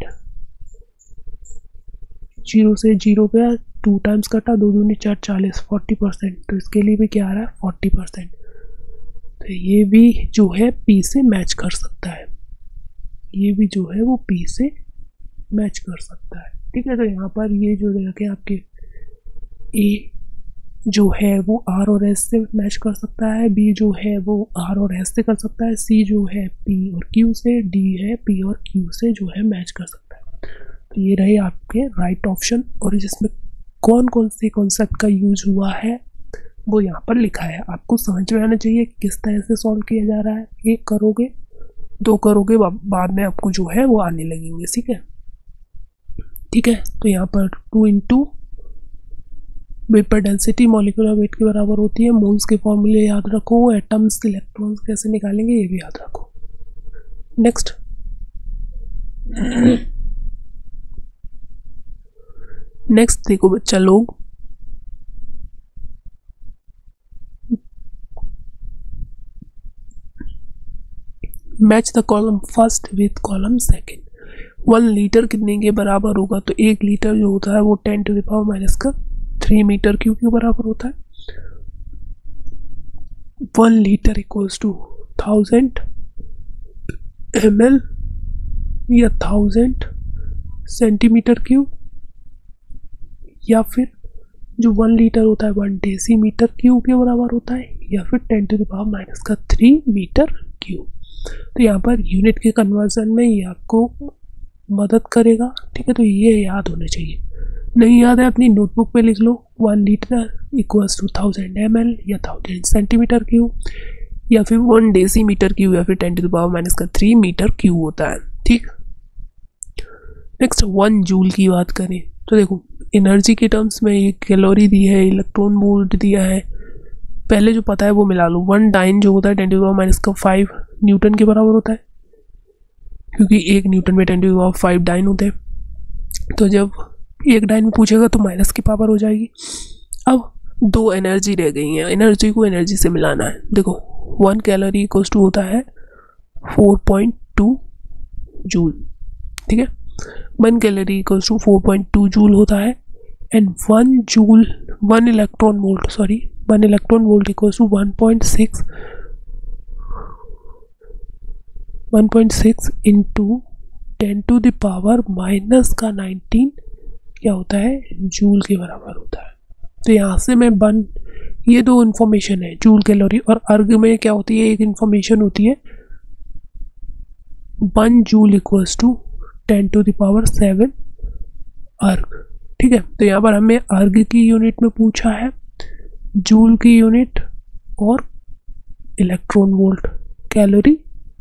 जीरो से जीरो गया, टू टाइम्स कटा, दो दूनी चार, चालीस, फोर्टी परसेंट। तो इसके लिए भी क्या आ रहा है, फोर्टी परसेंट। तो ये भी जो है पी से मैच कर सकता है, ये भी जो है वो पी से मैच कर सकता है, ठीक है। तो यहाँ पर ये जो देखे आपके ए जो है वो आर और एस से मैच कर सकता है, बी जो है वो आर और एस से कर सकता है, सी जो है पी और क्यू से, डी है पी और क्यू से जो है मैच कर सकता है। तो ये रहे आपके राइट ऑप्शन, और जिसमें कौन कौन से कॉन्सेप्ट का यूज हुआ है वो यहाँ पर लिखा है। आपको समझ में आना चाहिए किस तरह से सॉल्व किया जा रहा है। एक करोगे, दो करोगे, बाद में आपको जो है वो आने लगेंगे, ठीक है ठीक है। तो यहाँ पर two into vapour density molecular weight के बराबर होती है। मोल्स के फॉर्मूले याद रखो, एटम्स के इलेक्ट्रॉन्स कैसे निकालेंगे ये भी याद रखो। नेक्स्ट नेक्स्ट देखो बच्चा लोग, match the column first with column second. One litre कितने के बराबर होगा, तो एक लीटर जो होता है वो ten to the power minus का थ्री मीटर क्यूब के बराबर होता है। One litre equals to thousand M L या थाउजेंड सेंटीमीटर क्यूब, या फिर जो वन लीटर होता है वन डेसीमीटर क्यूब के बराबर होता है, या फिर ten to the power minus का थ्री मीटर क्यूब। तो यहाँ पर यूनिट के कन्वर्जन में ये आपको मदद करेगा, ठीक है। तो ये याद होना चाहिए, नहीं याद है अपनी नोटबुक पे लिख लो, one litre equals to thousand M L या थाउजेंड सेंटीमीटर क्यूब, या फिर वन डेसीमीटर क्यूब, या फिर ten to the power minus का थ्री मीटर क्यूब होता है, ठीक। नेक्स्ट वन जूल की बात करें तो देखो एनर्जी के टर्म्स में एक कैलोरी दी है, इलेक्ट्रॉन वोल्ट दिया है, पहले जो पता है वो मिला लो। वन डाइन जो होता है ten to the power minus का फाइव न्यूटन के बराबर होता है, क्योंकि एक न्यूटन में ten to the power five dyne होते हैं। तो जब एक डाइन में पूछेगा तो माइनस की पावर हो जाएगी। अब दो एनर्जी रह गई हैं, एनर्जी को एनर्जी से मिलाना है। देखो वन कैलोरी इक्वल्स टू होता है फोर पॉइंट टू जूल, ठीक है। One calorie equals to four point two joule होता है, and one joule one electron volt sorry one electron volt equals to one point six one point six into ten to the power minus का nineteen क्या होता है, joule के बराबर होता है। तो यहाँ से मैं वन, ये दो इन्फॉर्मेशन है, जूल कैलोरी, और अर्ग में क्या होती है, एक इन्फॉर्मेशन होती है one joule equals to ten to the power seven erg, ठीक है। तो यहाँ पर हमें अर्ग की यूनिट में पूछा है, जूल की यूनिट और इलेक्ट्रॉन वोल्ट, कैलोरी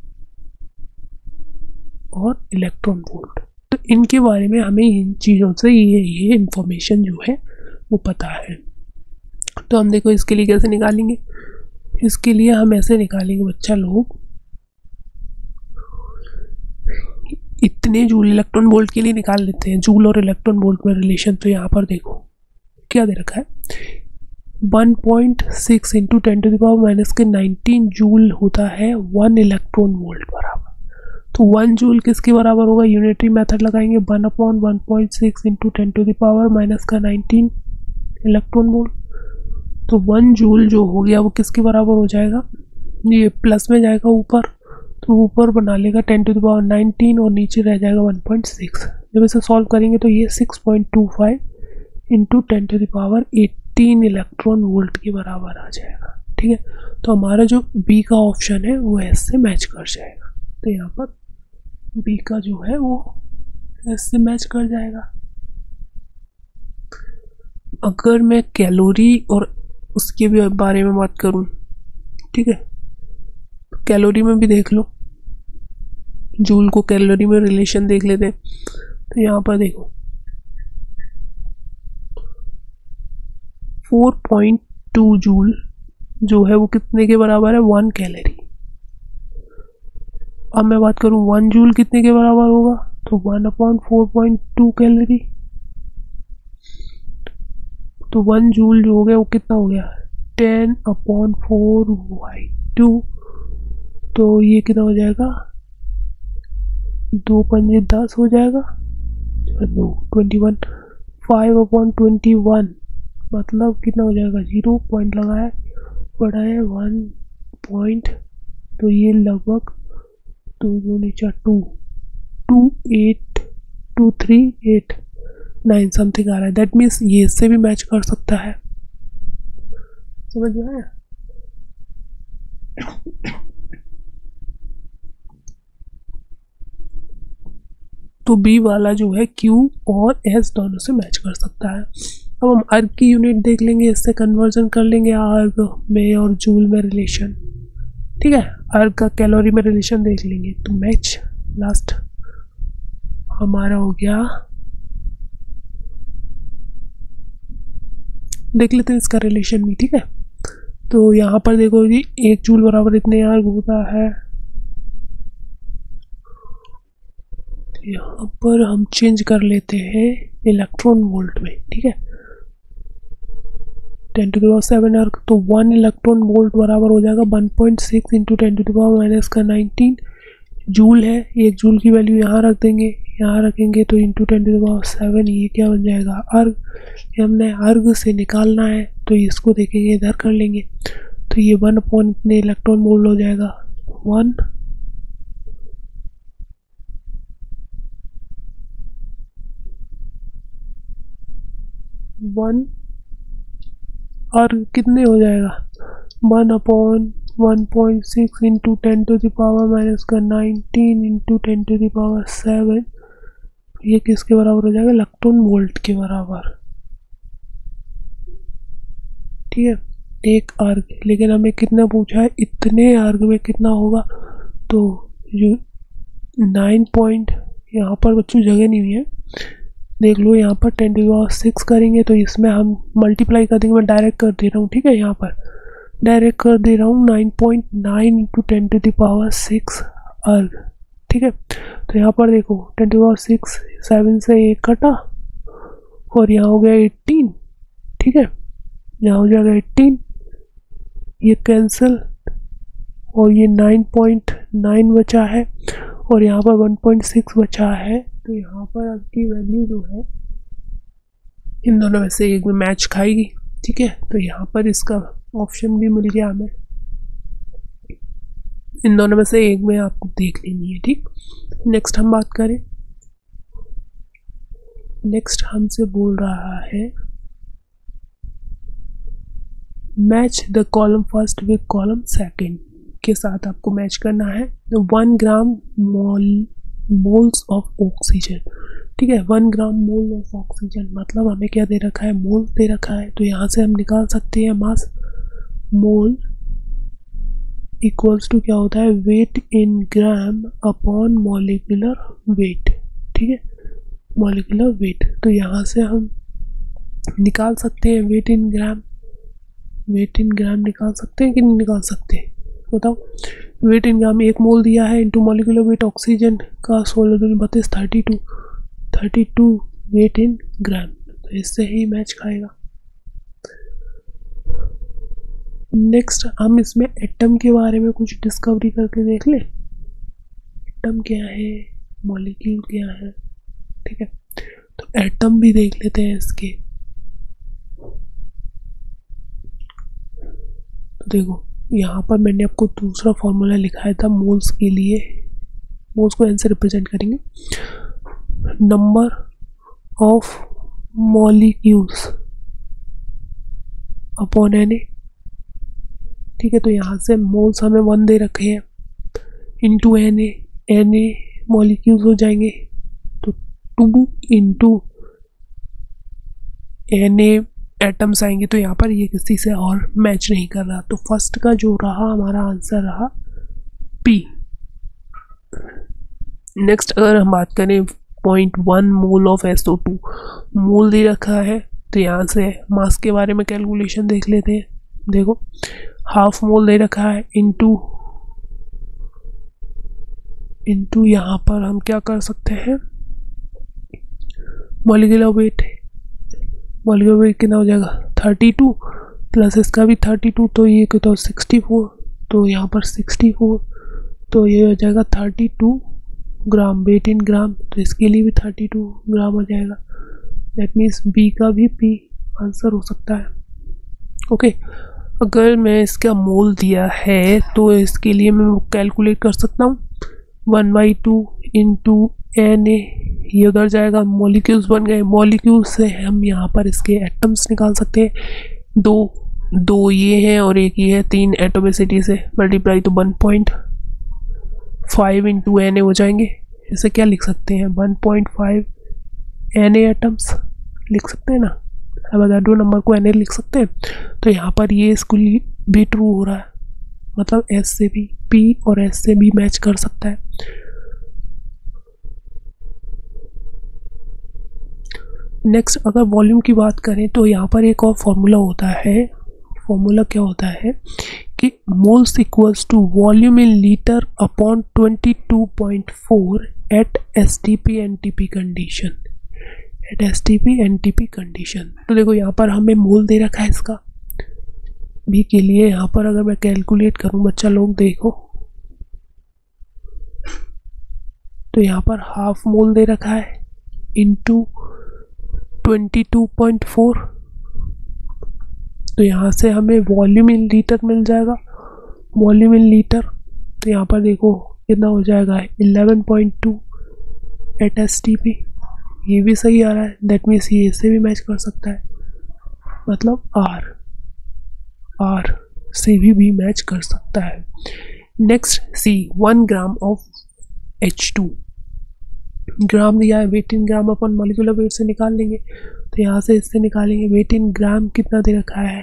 और इलेक्ट्रॉन वोल्ट। तो इनके बारे में हमें इन चीज़ों से ये ये इन्फॉर्मेशन जो है वो पता है। तो हम देखो इसके लिए कैसे निकालेंगे, इसके लिए हम ऐसे निकालेंगे बच्चा लोग, इतने जूल इलेक्ट्रॉन वोल्ट के लिए निकाल लेते हैं, जूल और इलेक्ट्रॉन वोल्ट में रिलेशन। तो यहाँ पर देखो क्या दे रखा है, one point six into ten to the power minus के नाइनटीन जूल होता है वन इलेक्ट्रॉन वोल्ट बराबर। तो वन जूल किसके बराबर होगा, यूनिटरी मेथड लगाएंगे, one upon one point six into ten to the power minus का नाइनटीन इलेक्ट्रॉन वोल्ट। तो वन जूल जो हो गया वो किसके बराबर हो जाएगा, ये प्लस में जाएगा ऊपर, तो ऊपर बना लेगा ten to the power nineteen और नीचे रह जाएगा वन पॉइंट सिक्स। जब इसे सॉल्व करेंगे तो ये six point two five into ten to the power eighteen electron volt के बराबर आ जाएगा। ठीक है, तो हमारा जो बी का ऑप्शन है वो एस से मैच कर जाएगा। तो यहाँ पर बी का जो है वो एस से मैच कर जाएगा। अगर मैं कैलोरी और उसके भी बारे में बात करूं, ठीक है, तो कैलोरी में भी देख लो, जूल को कैलोरी में रिलेशन देख लेते हैं। तो यहाँ पर देखो फोर पॉइंट टू जूल जो है वो कितने के बराबर है, वन कैलोरी। अब मैं बात करूं वन जूल कितने के बराबर होगा, तो one upon four point two calorie. तो वन जूल जो हो गया वो कितना हो गया, ten upon four by two. तो ये कितना हो जाएगा, दो पंजे दस हो जाएगा, दो twenty one. Five upon twenty one मतलब कितना हो जाएगा, जीरो पॉइंट लगाया पड़ा है वन पॉइंट, तो ये लगभग दो दो नीचा two two eight two three eight nine something आ रहा है। दैट मीन्स ये इससे भी मैच कर सकता है, समझ में आया। तो बी वाला जो है क्यू और एस दोनों से मैच कर सकता है। अब हम अर्ग की यूनिट देख लेंगे, इससे कन्वर्जन कर लेंगे अर्ग में और जूल में रिलेशन। ठीक है, अर्ग का कैलोरी में रिलेशन देख लेंगे। तो मैच लास्ट हमारा हो गया, देख लेते हैं इसका रिलेशन भी। ठीक है, तो यहाँ पर देखो जी एक जूल बराबर इतने अर्ग होता है। यहाँ पर हम चेंज कर लेते हैं इलेक्ट्रॉन वोल्ट में। ठीक है, ten to the power seven erg, तो वन इलेक्ट्रॉन वोल्ट बराबर हो जाएगा one point six into ten to the power minus का नाइनटीन जूल है। एक जूल की वैल्यू यहाँ रख देंगे, यहाँ रखेंगे तो into ten to the power seven, ये क्या बन जाएगा अर्ग। ये हमने अर्ग से निकालना है तो इसको देखेंगे, इधर कर लेंगे, तो ये वन अपॉन इतने इलेक्ट्रॉन वोल्ट हो जाएगा, वन वन और कितने हो जाएगा, one upon one point six into ten to the power minus का nineteen into ten to the power seven, ये किसके बराबर हो जाएगा, इलेक्ट्रॉन वोल्ट के बराबर। ठीक है, एक अर्ग, लेकिन हमें कितना पूछा है, इतने अर्ग में कितना होगा, तो जो नाइन पॉइंट यहाँ पर बच्चों जगह नहीं हुई है, देख लो यहाँ पर ten to the power six करेंगे तो इसमें हम मल्टीप्लाई कर देंगे। मैं डायरेक्ट कर दे रहा हूँ, ठीक है, यहाँ पर डायरेक्ट कर दे रहा हूँ nine point nine into ten to the power six erg. ठीक है, तो यहाँ पर देखो ten to the power six, seven से एक कटा और यहाँ हो गया एटीन। ठीक है, यहाँ हो जाएगा एटीन, ये कैंसिल और ये नाइन पॉइंट नाइन बचा है और यहाँ पर वन पॉइंट सिक्स बचा है। तो यहाँ पर आपकी वैल्यू जो है इन दोनों में से एक में मैच खाएगी। ठीक है, तो यहाँ पर इसका ऑप्शन भी मिल गया हमें, इन दोनों में से एक में आपको देख लेनी है। ठीक, नेक्स्ट हम बात करें, नेक्स्ट हमसे बोल रहा है match the column first with column second के साथ आपको मैच करना है one gram mole moles of oxygen. ठीक है, one gram mole of oxygen मतलब हमें क्या दे रखा है, मोल दे रखा है। तो यहाँ से हम निकाल सकते हैं मास, मोल इक्वल्स टू क्या होता है, weight in gram upon molecular weight. ठीक है, मॉलिक्यूलर वेट, तो यहाँ से हम निकाल सकते हैं weight in gram, weight in ग्राम निकाल सकते हैं कि नहीं निकाल सकते, बताओ। वेट इन ग्राम एक मोल दिया है इंटू मॉलिक्यूलर वेट ऑक्सीजन का सोलह दूनी बत्तीस, thirty two thirty two weight in gram, तो इससे ही मैच खाएगा। नेक्स्ट हम इसमें एटम के बारे में कुछ डिस्कवरी करके देख ले। एटम क्या है, मॉलिक्यूल क्या है, ठीक है। तो एटम भी देख लेते हैं इसके। तो देखो यहाँ पर मैंने आपको दूसरा फॉर्मूला लिखाया था मोल्स के लिए। मोल्स को एन से रिप्रेजेंट करेंगे, number of molecules upon N A, ठीक है। तो यहाँ से मोल्स हमें वन दे रखे हैं, into N A, N A molecules हो जाएंगे तो two into N A atoms आएंगे। तो यहाँ पर ये किसी से और मैच नहीं कर रहा, तो फर्स्ट का जो रहा हमारा आंसर रहा पी। नेक्स्ट अगर हम बात करें point one mole of S O two, mole दे रखा है तो यहाँ से मास के बारे में कैलकुलेशन देख लेते हैं। देखो हाफ मोल दे रखा है, इंटू इंटू यहाँ पर हम क्या कर सकते हैं, मॉलिक्यूलर वेट, मॉलिक्यूलर वेट कितना हो जाएगा थर्टी टू प्लस इसका भी थर्टी टू, तो ये कितना तो सिक्सटी फोर, तो यहाँ पर सिक्सटी फोर, तो ये हो जाएगा thirty two gram, weight in gram, तो इसके लिए भी थर्टी टू ग्राम हो जाएगा। दैट मीन्स बी का भी पी आंसर हो सकता है। Okay okay. अगर मैं इसका मोल दिया है तो इसके लिए मैं कैलकुलेट कर सकता हूँ one by two into N A, ये उधर जाएगा, मॉलिक्यूल्स बन गए। मॉलिक्यूल्स से हम यहाँ पर इसके एटम्स निकाल सकते हैं, दो दो ये हैं और एक ये है, तीन एटोमिसिटी से मल्टीप्लाई तो one point five into N A हो जाएंगे। इसे क्या लिख सकते हैं, one point five N A atoms लिख सकते हैं ना, एवोगाड्रो नंबर को एन ए लिख सकते हैं। तो यहाँ पर ये इसको भी ट्रू हो रहा है, मतलब एस से भी पी और एस से भी मैच कर सकता है। नेक्स्ट अगर वॉल्यूम की बात करें तो यहाँ पर एक और फॉर्मूला होता है। फॉर्मूला क्या होता है कि moles equals to volume in litre upon twenty two point four at S T P N T P condition, at S T P N T P condition. तो देखो यहाँ पर हमें मोल दे रखा है इसका बी के लिए। यहाँ पर अगर मैं कैलकुलेट करूँ, बच्चा लोग देखो, तो यहाँ पर हाफ मोल दे रखा है into twenty two point four, तो यहाँ से हमें वॉल्यूम इन लीटर मिल जाएगा। वॉल्यूम इन लीटर तो यहाँ पर देखो कितना हो जाएगा eleven point two at S T P, ये भी सही आ रहा है। दैट मीन्स ये इससे भी मैच कर सकता है, मतलब आर आर से भी, भी मैच कर सकता है। Next C, one gram of H two, gram दिया है, weight in gram upon molecular weight से निकाल लेंगे। तो यहाँ से इससे निकालेंगे वेट इन ग्राम, कितना दे रखा है,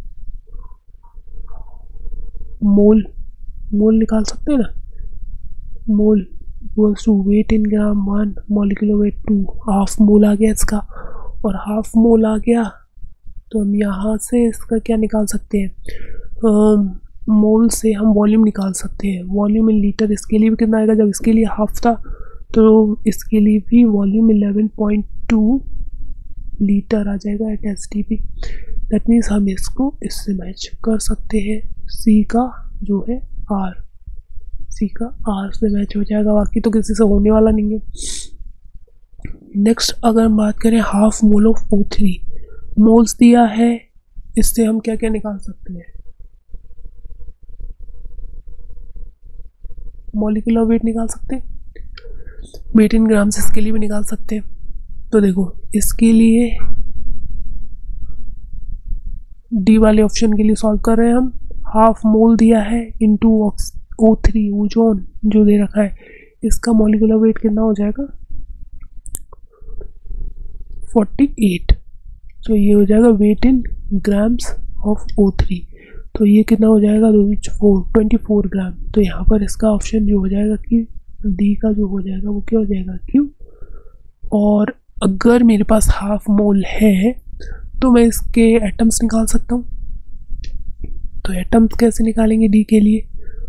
मोल मोल निकाल सकते हैं ना, mole equals to weight in gram one, molecular weight two, half mole आ गया इसका, और हाफ मोल आ गया तो हम यहाँ से इसका क्या निकाल सकते हैं, मोल से हम वॉल्यूम निकाल सकते हैं। वॉल्यूम इन लीटर इसके लिए भी कितना आएगा, जब इसके लिए हाफ था तो इसके लिए भी volume eleven point two litre आ जाएगा at S T P. That means हम इसको इससे मैच कर सकते हैं, सी का जो है आर, सी का आर से मैच हो जाएगा, बाकी तो किसी से होने वाला नहीं है। नेक्स्ट अगर हम बात करें half mole of O three, moles दिया है, इससे हम क्या क्या निकाल सकते हैं, मॉलिक्यूलर वेट निकाल सकते हैं, वेट इन ग्राम से इसके लिए भी निकाल सकते हैं। तो देखो इसके लिए डी वाले ऑप्शन के लिए सॉल्व कर रहे हैं हम, हाफ मोल दिया है इंटू ओ थ्री ओजोन जो दे रखा है, इसका मॉलिक्यूलर वेट कितना हो जाएगा फोर्टी एट, तो ये हो जाएगा weight in grams of O three, तो ये कितना हो जाएगा ट्वेंटी फोर ग्राम। तो यहाँ पर इसका ऑप्शन जो हो जाएगा कि डी का जो हो जाएगा वो क्या हो जाएगा क्यू। और अगर मेरे पास हाफ मोल है तो मैं इसके एटम्स निकाल सकता हूँ। तो एटम्स कैसे निकालेंगे डी के लिए,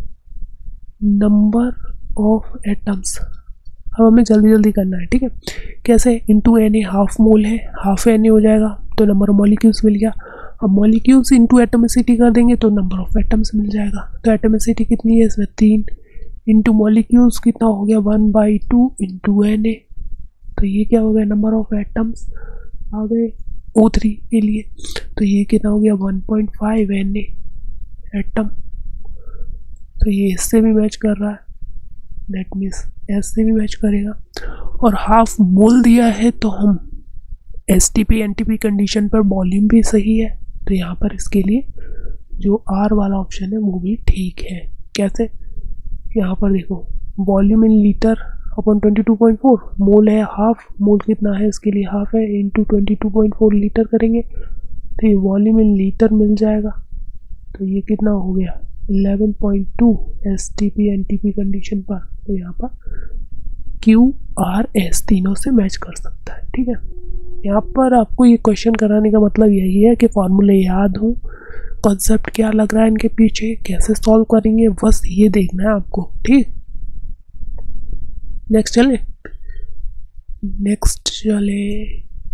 नंबर ऑफ एटम्स, अब हमें जल्दी जल्दी करना है, ठीक है। कैसे, into N A, half mole है, हाफ एन ए हो जाएगा तो नंबर ऑफ मॉलिक्यूल्स मिल गया। अब मॉलिक्यूल्स इंटू एटोमिसिटी कर देंगे तो नंबर ऑफ एटम्स मिल जाएगा। तो एटोमिसिटी कितनी है इसमें, तीन, इंटू मॉलिक्यूल्स कितना हो गया one by two into N A, तो ये क्या हो गया नंबर ऑफ एटम्स आ गए ओ थ्री के लिए, तो ये कितना हो गया one point five N A atom, तो ये इससे भी मैच कर रहा है, दैट मीन्स एस से भी मैच करेगा। और हाफ मोल दिया है तो हम S T P N T P condition पर वॉल्यूम भी सही है, तो यहाँ पर इसके लिए जो आर वाला ऑप्शन है वो भी ठीक है। कैसे, यहाँ पर देखो volume in litre upon twenty two point four, mole है हाफ, मोल कितना है इसके लिए हाफ है, into twenty two point four litre करेंगे तो ये वॉल्यूम इन लीटर मिल जाएगा, तो ये कितना हो गया eleven point two S T P N T P condition पर, तो यहाँ पर क्यू आर एस तीनों से मैच कर सकता है। ठीक है, यहाँ पर आपको ये क्वेश्चन कराने का मतलब यही है कि फॉर्मूले याद हो, कॉन्सेप्ट क्या लग रहा है इनके पीछे, कैसे सॉल्व करेंगे, बस ये देखना है आपको। ठीक, नेक्स्ट चले नेक्स्ट चले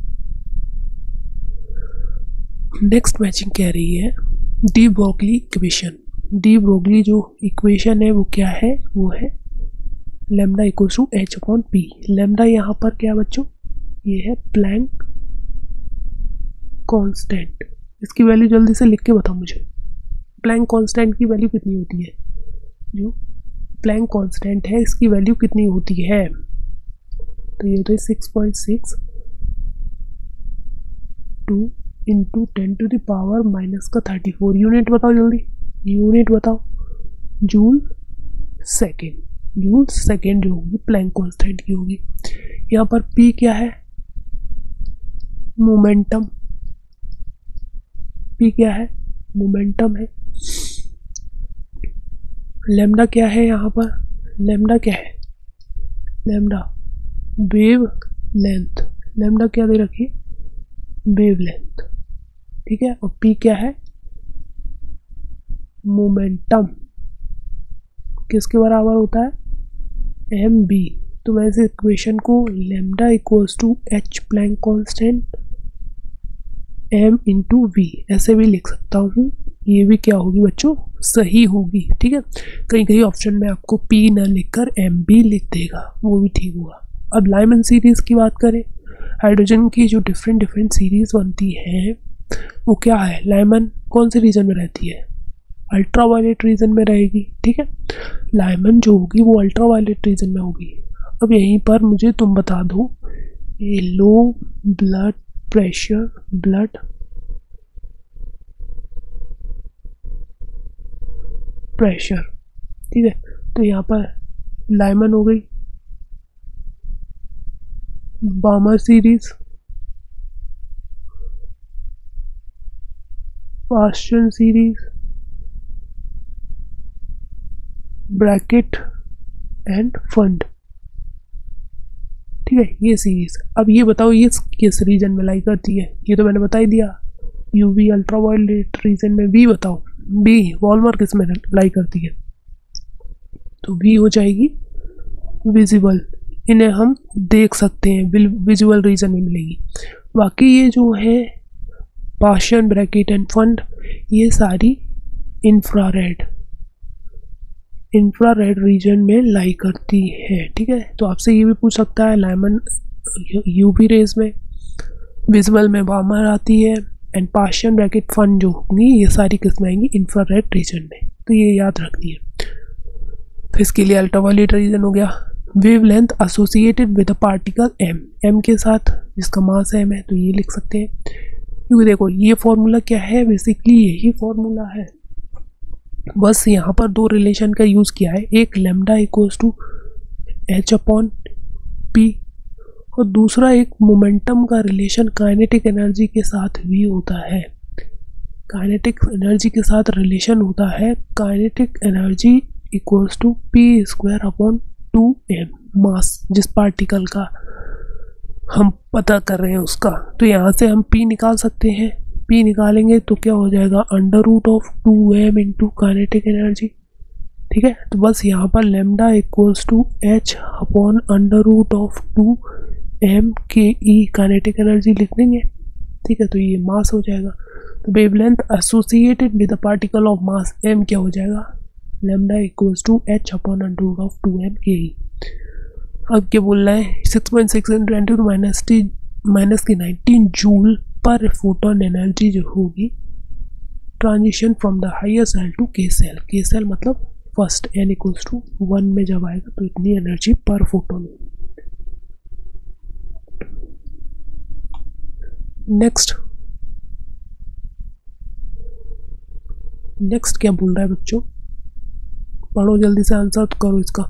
नेक्स्ट मैचिंग कह रही है de Broglie equation. De Broglie जो इक्वेशन है वो क्या है, वो है lambda equals to H upon P. Lambda यहाँ पर क्या बच्चों, ये है प्लैंक कांस्टेंट, इसकी वैल्यू जल्दी से लिख के बताओ मुझे, प्लैंक कांस्टेंट की वैल्यू कितनी होती है, जो प्लैंक कांस्टेंट है इसकी वैल्यू कितनी होती है, तो ये होता है six point six two into ten to the power minus का थर्टी फोर। यूनिट बताओ जल्दी, यूनिट बताओ, जूल सेकेंड, जूल सेकेंड जो होगी प्लैंक कांस्टेंट की होगी। यहाँ पर पी क्या है, मोमेंटम, पी क्या है, मोमेंटम है। लेमडा क्या है, यहाँ पर लेमडा क्या है, लेमडा वेव लेंथ, लेमडा क्या दे रखी है, वेव लेंथ। ठीक है, और पी क्या है, मोमेंटम, किसके बराबर होता है, एम बी। तो मैं इस इक्वेशन को lambda equals to H Planck constant M into V ऐसे भी लिख सकता हूँ, ये भी क्या होगी बच्चों, सही होगी। ठीक है, कहीं कहीं ऑप्शन में आपको पी ना लिखकर एम बी लिख देगा, वो भी ठीक हुआ। अब लाइमन सीरीज़ की बात करें, हाइड्रोजन की जो डिफरेंट डिफरेंट सीरीज़ बनती है वो क्या है, लाइमन कौन से रीजन में रहती है, अल्ट्रा वायलेट रीजन में रहेगी। ठीक है, लाइमन जो होगी वो अल्ट्रा वायलेट रीजन में होगी। अब यहीं पर मुझे तुम बता दो, ये low blood pressure, blood pressure, ठीक है, तो यहाँ पर लाइमन हो गई, Balmer series, Paschen series, Brackett and Pfund. ठीक है, ये सीरीज। अब ये बताओ ये किस रीजन में लाई करती है, ये तो मैंने बता ही दिया, यूवी अल्ट्रा वायलेट रीजन में। बी बताओ, बी वॉलमार्क किस में लाई करती है, तो बी हो जाएगी विजिबल, इन्हें हम देख सकते हैं, विजुअल रीजन में मिलेगी। बाकी ये जो है पास्चन, ब्रैकेट एंड फंड, ये सारी इंफ्रारेड इंफ्रारेड रीजन में लाई करती है। ठीक है, तो आपसे ये भी पूछ सकता है लाइमन यूवी रेज में, विजुअल में बामर आती है, एंड पास्चन, ब्रैकेट, फंड जो होंगी ये सारी किस्में आएंगी इंफ्रारेड रीजन में, तो ये याद रखनी है। तो इसके लिए अल्ट्रावायलेट रीजन हो गया। Wavelength associated with a particle M, M के साथ जिसका मास एम है, तो ये लिख सकते हैं, क्योंकि देखो ये फॉर्मूला क्या है, बेसिकली यही फॉर्मूला है, बस यहाँ पर दो रिलेशन का यूज़ किया है, एक lambda equals to H upon P और दूसरा एक मोमेंटम का रिलेशन काइनेटिक एनर्जी के साथ भी होता है। काइनेटिक एनर्जी के साथ रिलेशन होता है kinetic energy equals to P square upon two M, mass जिस पार्टिकल का हम पता कर रहे हैं उसका। तो यहाँ से हम P निकाल सकते हैं, P निकालेंगे तो क्या हो जाएगा, under root of two M into kinetic energy. ठीक है, तो बस यहाँ पर lambda equals to H upon under root of two M K E kinetic energy लिख देंगे। ठीक है, तो ये मास हो जाएगा। तो wavelength associated with the particle of mass M क्या हो जाएगा, lambda equals to H upon under root of two M K E. अब क्या बोल रहा है, six point six into ten to minus T minus की nineteen joule per photon energy जो होगी transition from the higher shell to K shell. K shell मतलब first N equals to one में जब आएगा तो इतनी एनर्जी पर फोटोन। नेक्स्ट नेक्स्ट क्या बोल रहा है बच्चों, पढ़ो जल्दी से, आंसर करो इसका।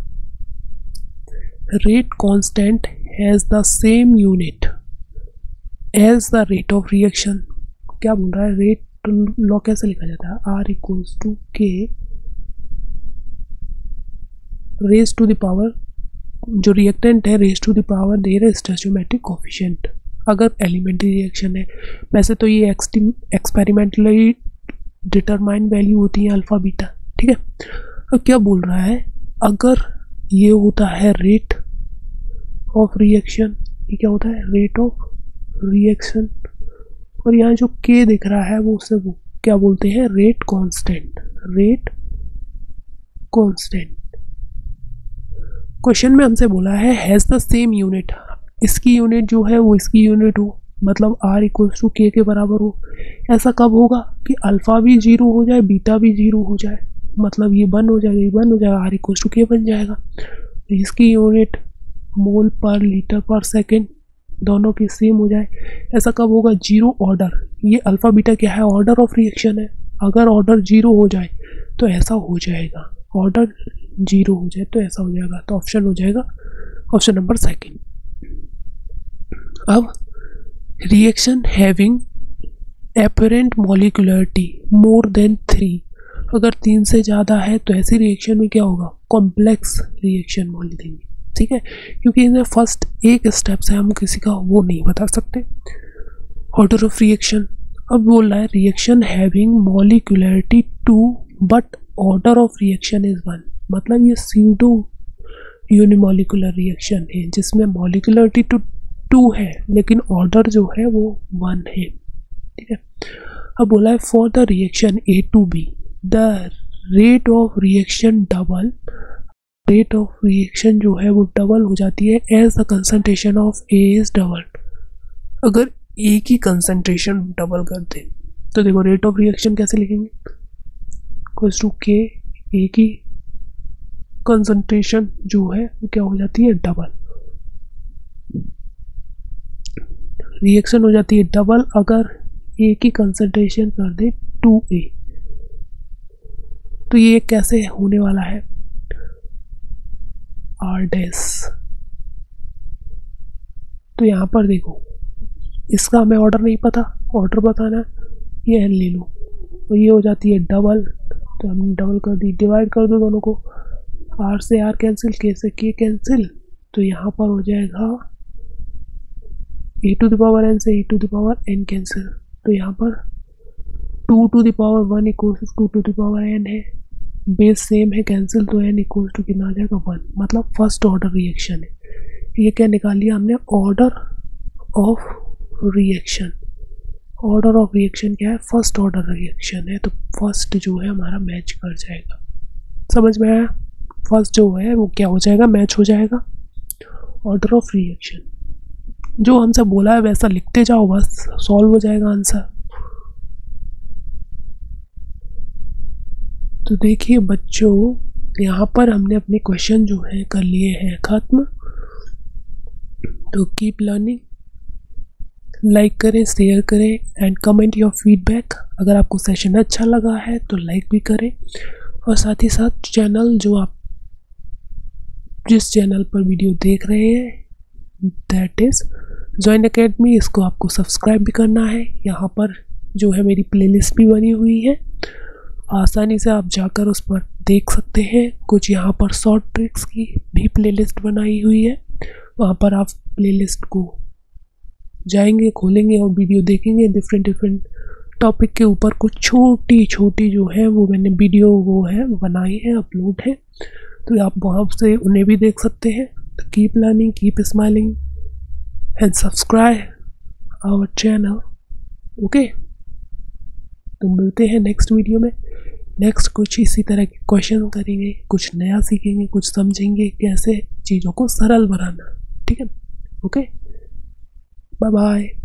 Rate constant has the same unit as the rate of reaction. क्या बोल रहा है, रेट लॉ कैसे लिखा जाता है, R equals to K raise to the power, जो रिएक्टेंट है raise to the power their stoichiometric coefficient. अगर एलिमेंट्री रिएक्शन है, वैसे तो ये एक्सपेरिमेंटली डिटरमाइन वैल्यू होती है अल्फा बीटा, ठीक है। अब क्या बोल रहा है, अगर ये होता है रेट ऑफ रिएक्शन, ये क्या होता है रेट ऑफ रिएक्शन, और यहाँ जो के दिख रहा है वो उसे वो क्या बोलते हैं, rate constant. Rate constant question में हमसे बोला है हैज द सेम यूनिट, इसकी यूनिट जो है वो इसकी यूनिट हो, मतलब आर इक्वल्स टू के के बराबर हो। ऐसा कब होगा कि अल्फा भी जीरो हो जाए बीटा भी जीरो हो जाए, मतलब ये वन हो जाएगा ये वन हो जाएगा, आर इक्वल्स टू के बन जाएगा। तो इसकी यूनिट मोल पर लीटर पर सेकेंड दोनों की सेम हो जाए। ऐसा कब होगा, जीरो ऑर्डर, ये अल्फा बीटा क्या है, ऑर्डर ऑफ रिएक्शन है। अगर ऑर्डर जीरो हो जाए तो ऐसा हो जाएगा, ऑर्डर जीरो हो जाए तो ऐसा हो जाएगा। तो ऑप्शन हो जाएगा ऑप्शन नंबर सेकेंड। अब reaction having apparent molecularity more than three, अगर तीन से ज़्यादा है तो ऐसी रिएक्शन में क्या होगा, कॉम्प्लेक्स रिएक्शन बोल देंगे, ठीक है, क्योंकि इन्हें फर्स्ट एक स्टेप से हम किसी का वो नहीं बता सकते। ऑर्डर ऑफ रिएक्शन, अब बोल रहा है reaction having molecularity two but order of reaction is one, मतलब ये सीडो यूनिमोलिकुलर रिएक्शन है जिसमें मॉलिक्यूलरिटी टू टू है लेकिन ऑर्डर जो है वो वन है, ठीक है। अब बोला है for the reaction A to B the rate of reaction double, rate of reaction जो है वो डबल हो जाती है as the concentration of A is double. अगर ए की कंसंट्रेशन डबल कर दे तो देखो रेट ऑफ रिएक्शन कैसे लिखेंगे, इक्वल्स टू के, ए की कंसंट्रेशन जो है वो क्या हो जाती है डबल, रिएक्शन हो जाती है डबल अगर ए की कंसंट्रेशन कर दे टू ए। तो ये कैसे होने वाला है, आर डैश। तो यहाँ पर देखो इसका हमें ऑर्डर नहीं पता, ऑर्डर बताना, ये ले लो तो ये हो जाती है डबल, तो हमने डबल कर दी, डिवाइड कर दो दोनों को, आर से आर कैंसिल, के से के कैंसिल, तो यहाँ पर हो जाएगा a to the power n से a to the power n cancel, तो यहाँ पर two to the power one equals to to the power n है, बेस सेम है कैंसिल, तो एन इक्वल्स टू कितना आ जाएगा वन, मतलब फर्स्ट ऑर्डर रिएक्शन है। ये क्या निकाल लिया हमने, order of reaction. Order of reaction क्या है, फर्स्ट ऑर्डर रिएक्शन है, तो फर्स्ट जो है हमारा मैच कर जाएगा, समझ में आया, फर्स्ट जो है वो क्या हो जाएगा, मैच हो जाएगा। ऑर्डर ऑफ रिएक्शन जो हमसे बोला है वैसा लिखते जाओ, बस सॉल्व हो जाएगा आंसर। तो देखिए बच्चों यहाँ पर हमने अपने क्वेश्चन जो है कर लिए हैं खत्म। तो कीप लर्निंग, लाइक करें, शेयर करें एंड कमेंट योर फीडबैक। अगर आपको सेशन अच्छा लगा है तो लाइक भी करें, और साथ ही साथ चैनल जो आप जिस चैनल पर वीडियो देख रहे हैं दैट इज़ जॉइन एकेडमी, इसको आपको सब्सक्राइब भी करना है। यहाँ पर जो है मेरी प्लेलिस्ट भी बनी हुई है, आसानी से आप जाकर उस पर देख सकते हैं। कुछ यहाँ पर शॉर्ट ट्रिक्स की भी प्लेलिस्ट बनाई हुई है, वहाँ पर आप प्लेलिस्ट को जाएंगे, खोलेंगे और वीडियो देखेंगे डिफरेंट डिफरेंट टॉपिक के ऊपर। कुछ छोटी छोटी जो है वो मैंने वीडियो वो है बनाई है, अपलोड है, तो आप वहाँ से उन्हें भी देख सकते हैं। तो keep learning, keep smiling and subscribe our channel, okay. तो मिलते हैं नेक्स्ट वीडियो में नेक्स्ट कुछ इसी तरह के क्वेश्चन करेंगे, कुछ नया सीखेंगे, कुछ समझेंगे कैसे चीज़ों को सरल बनाना। ठीक है, ओके, बाय बाय।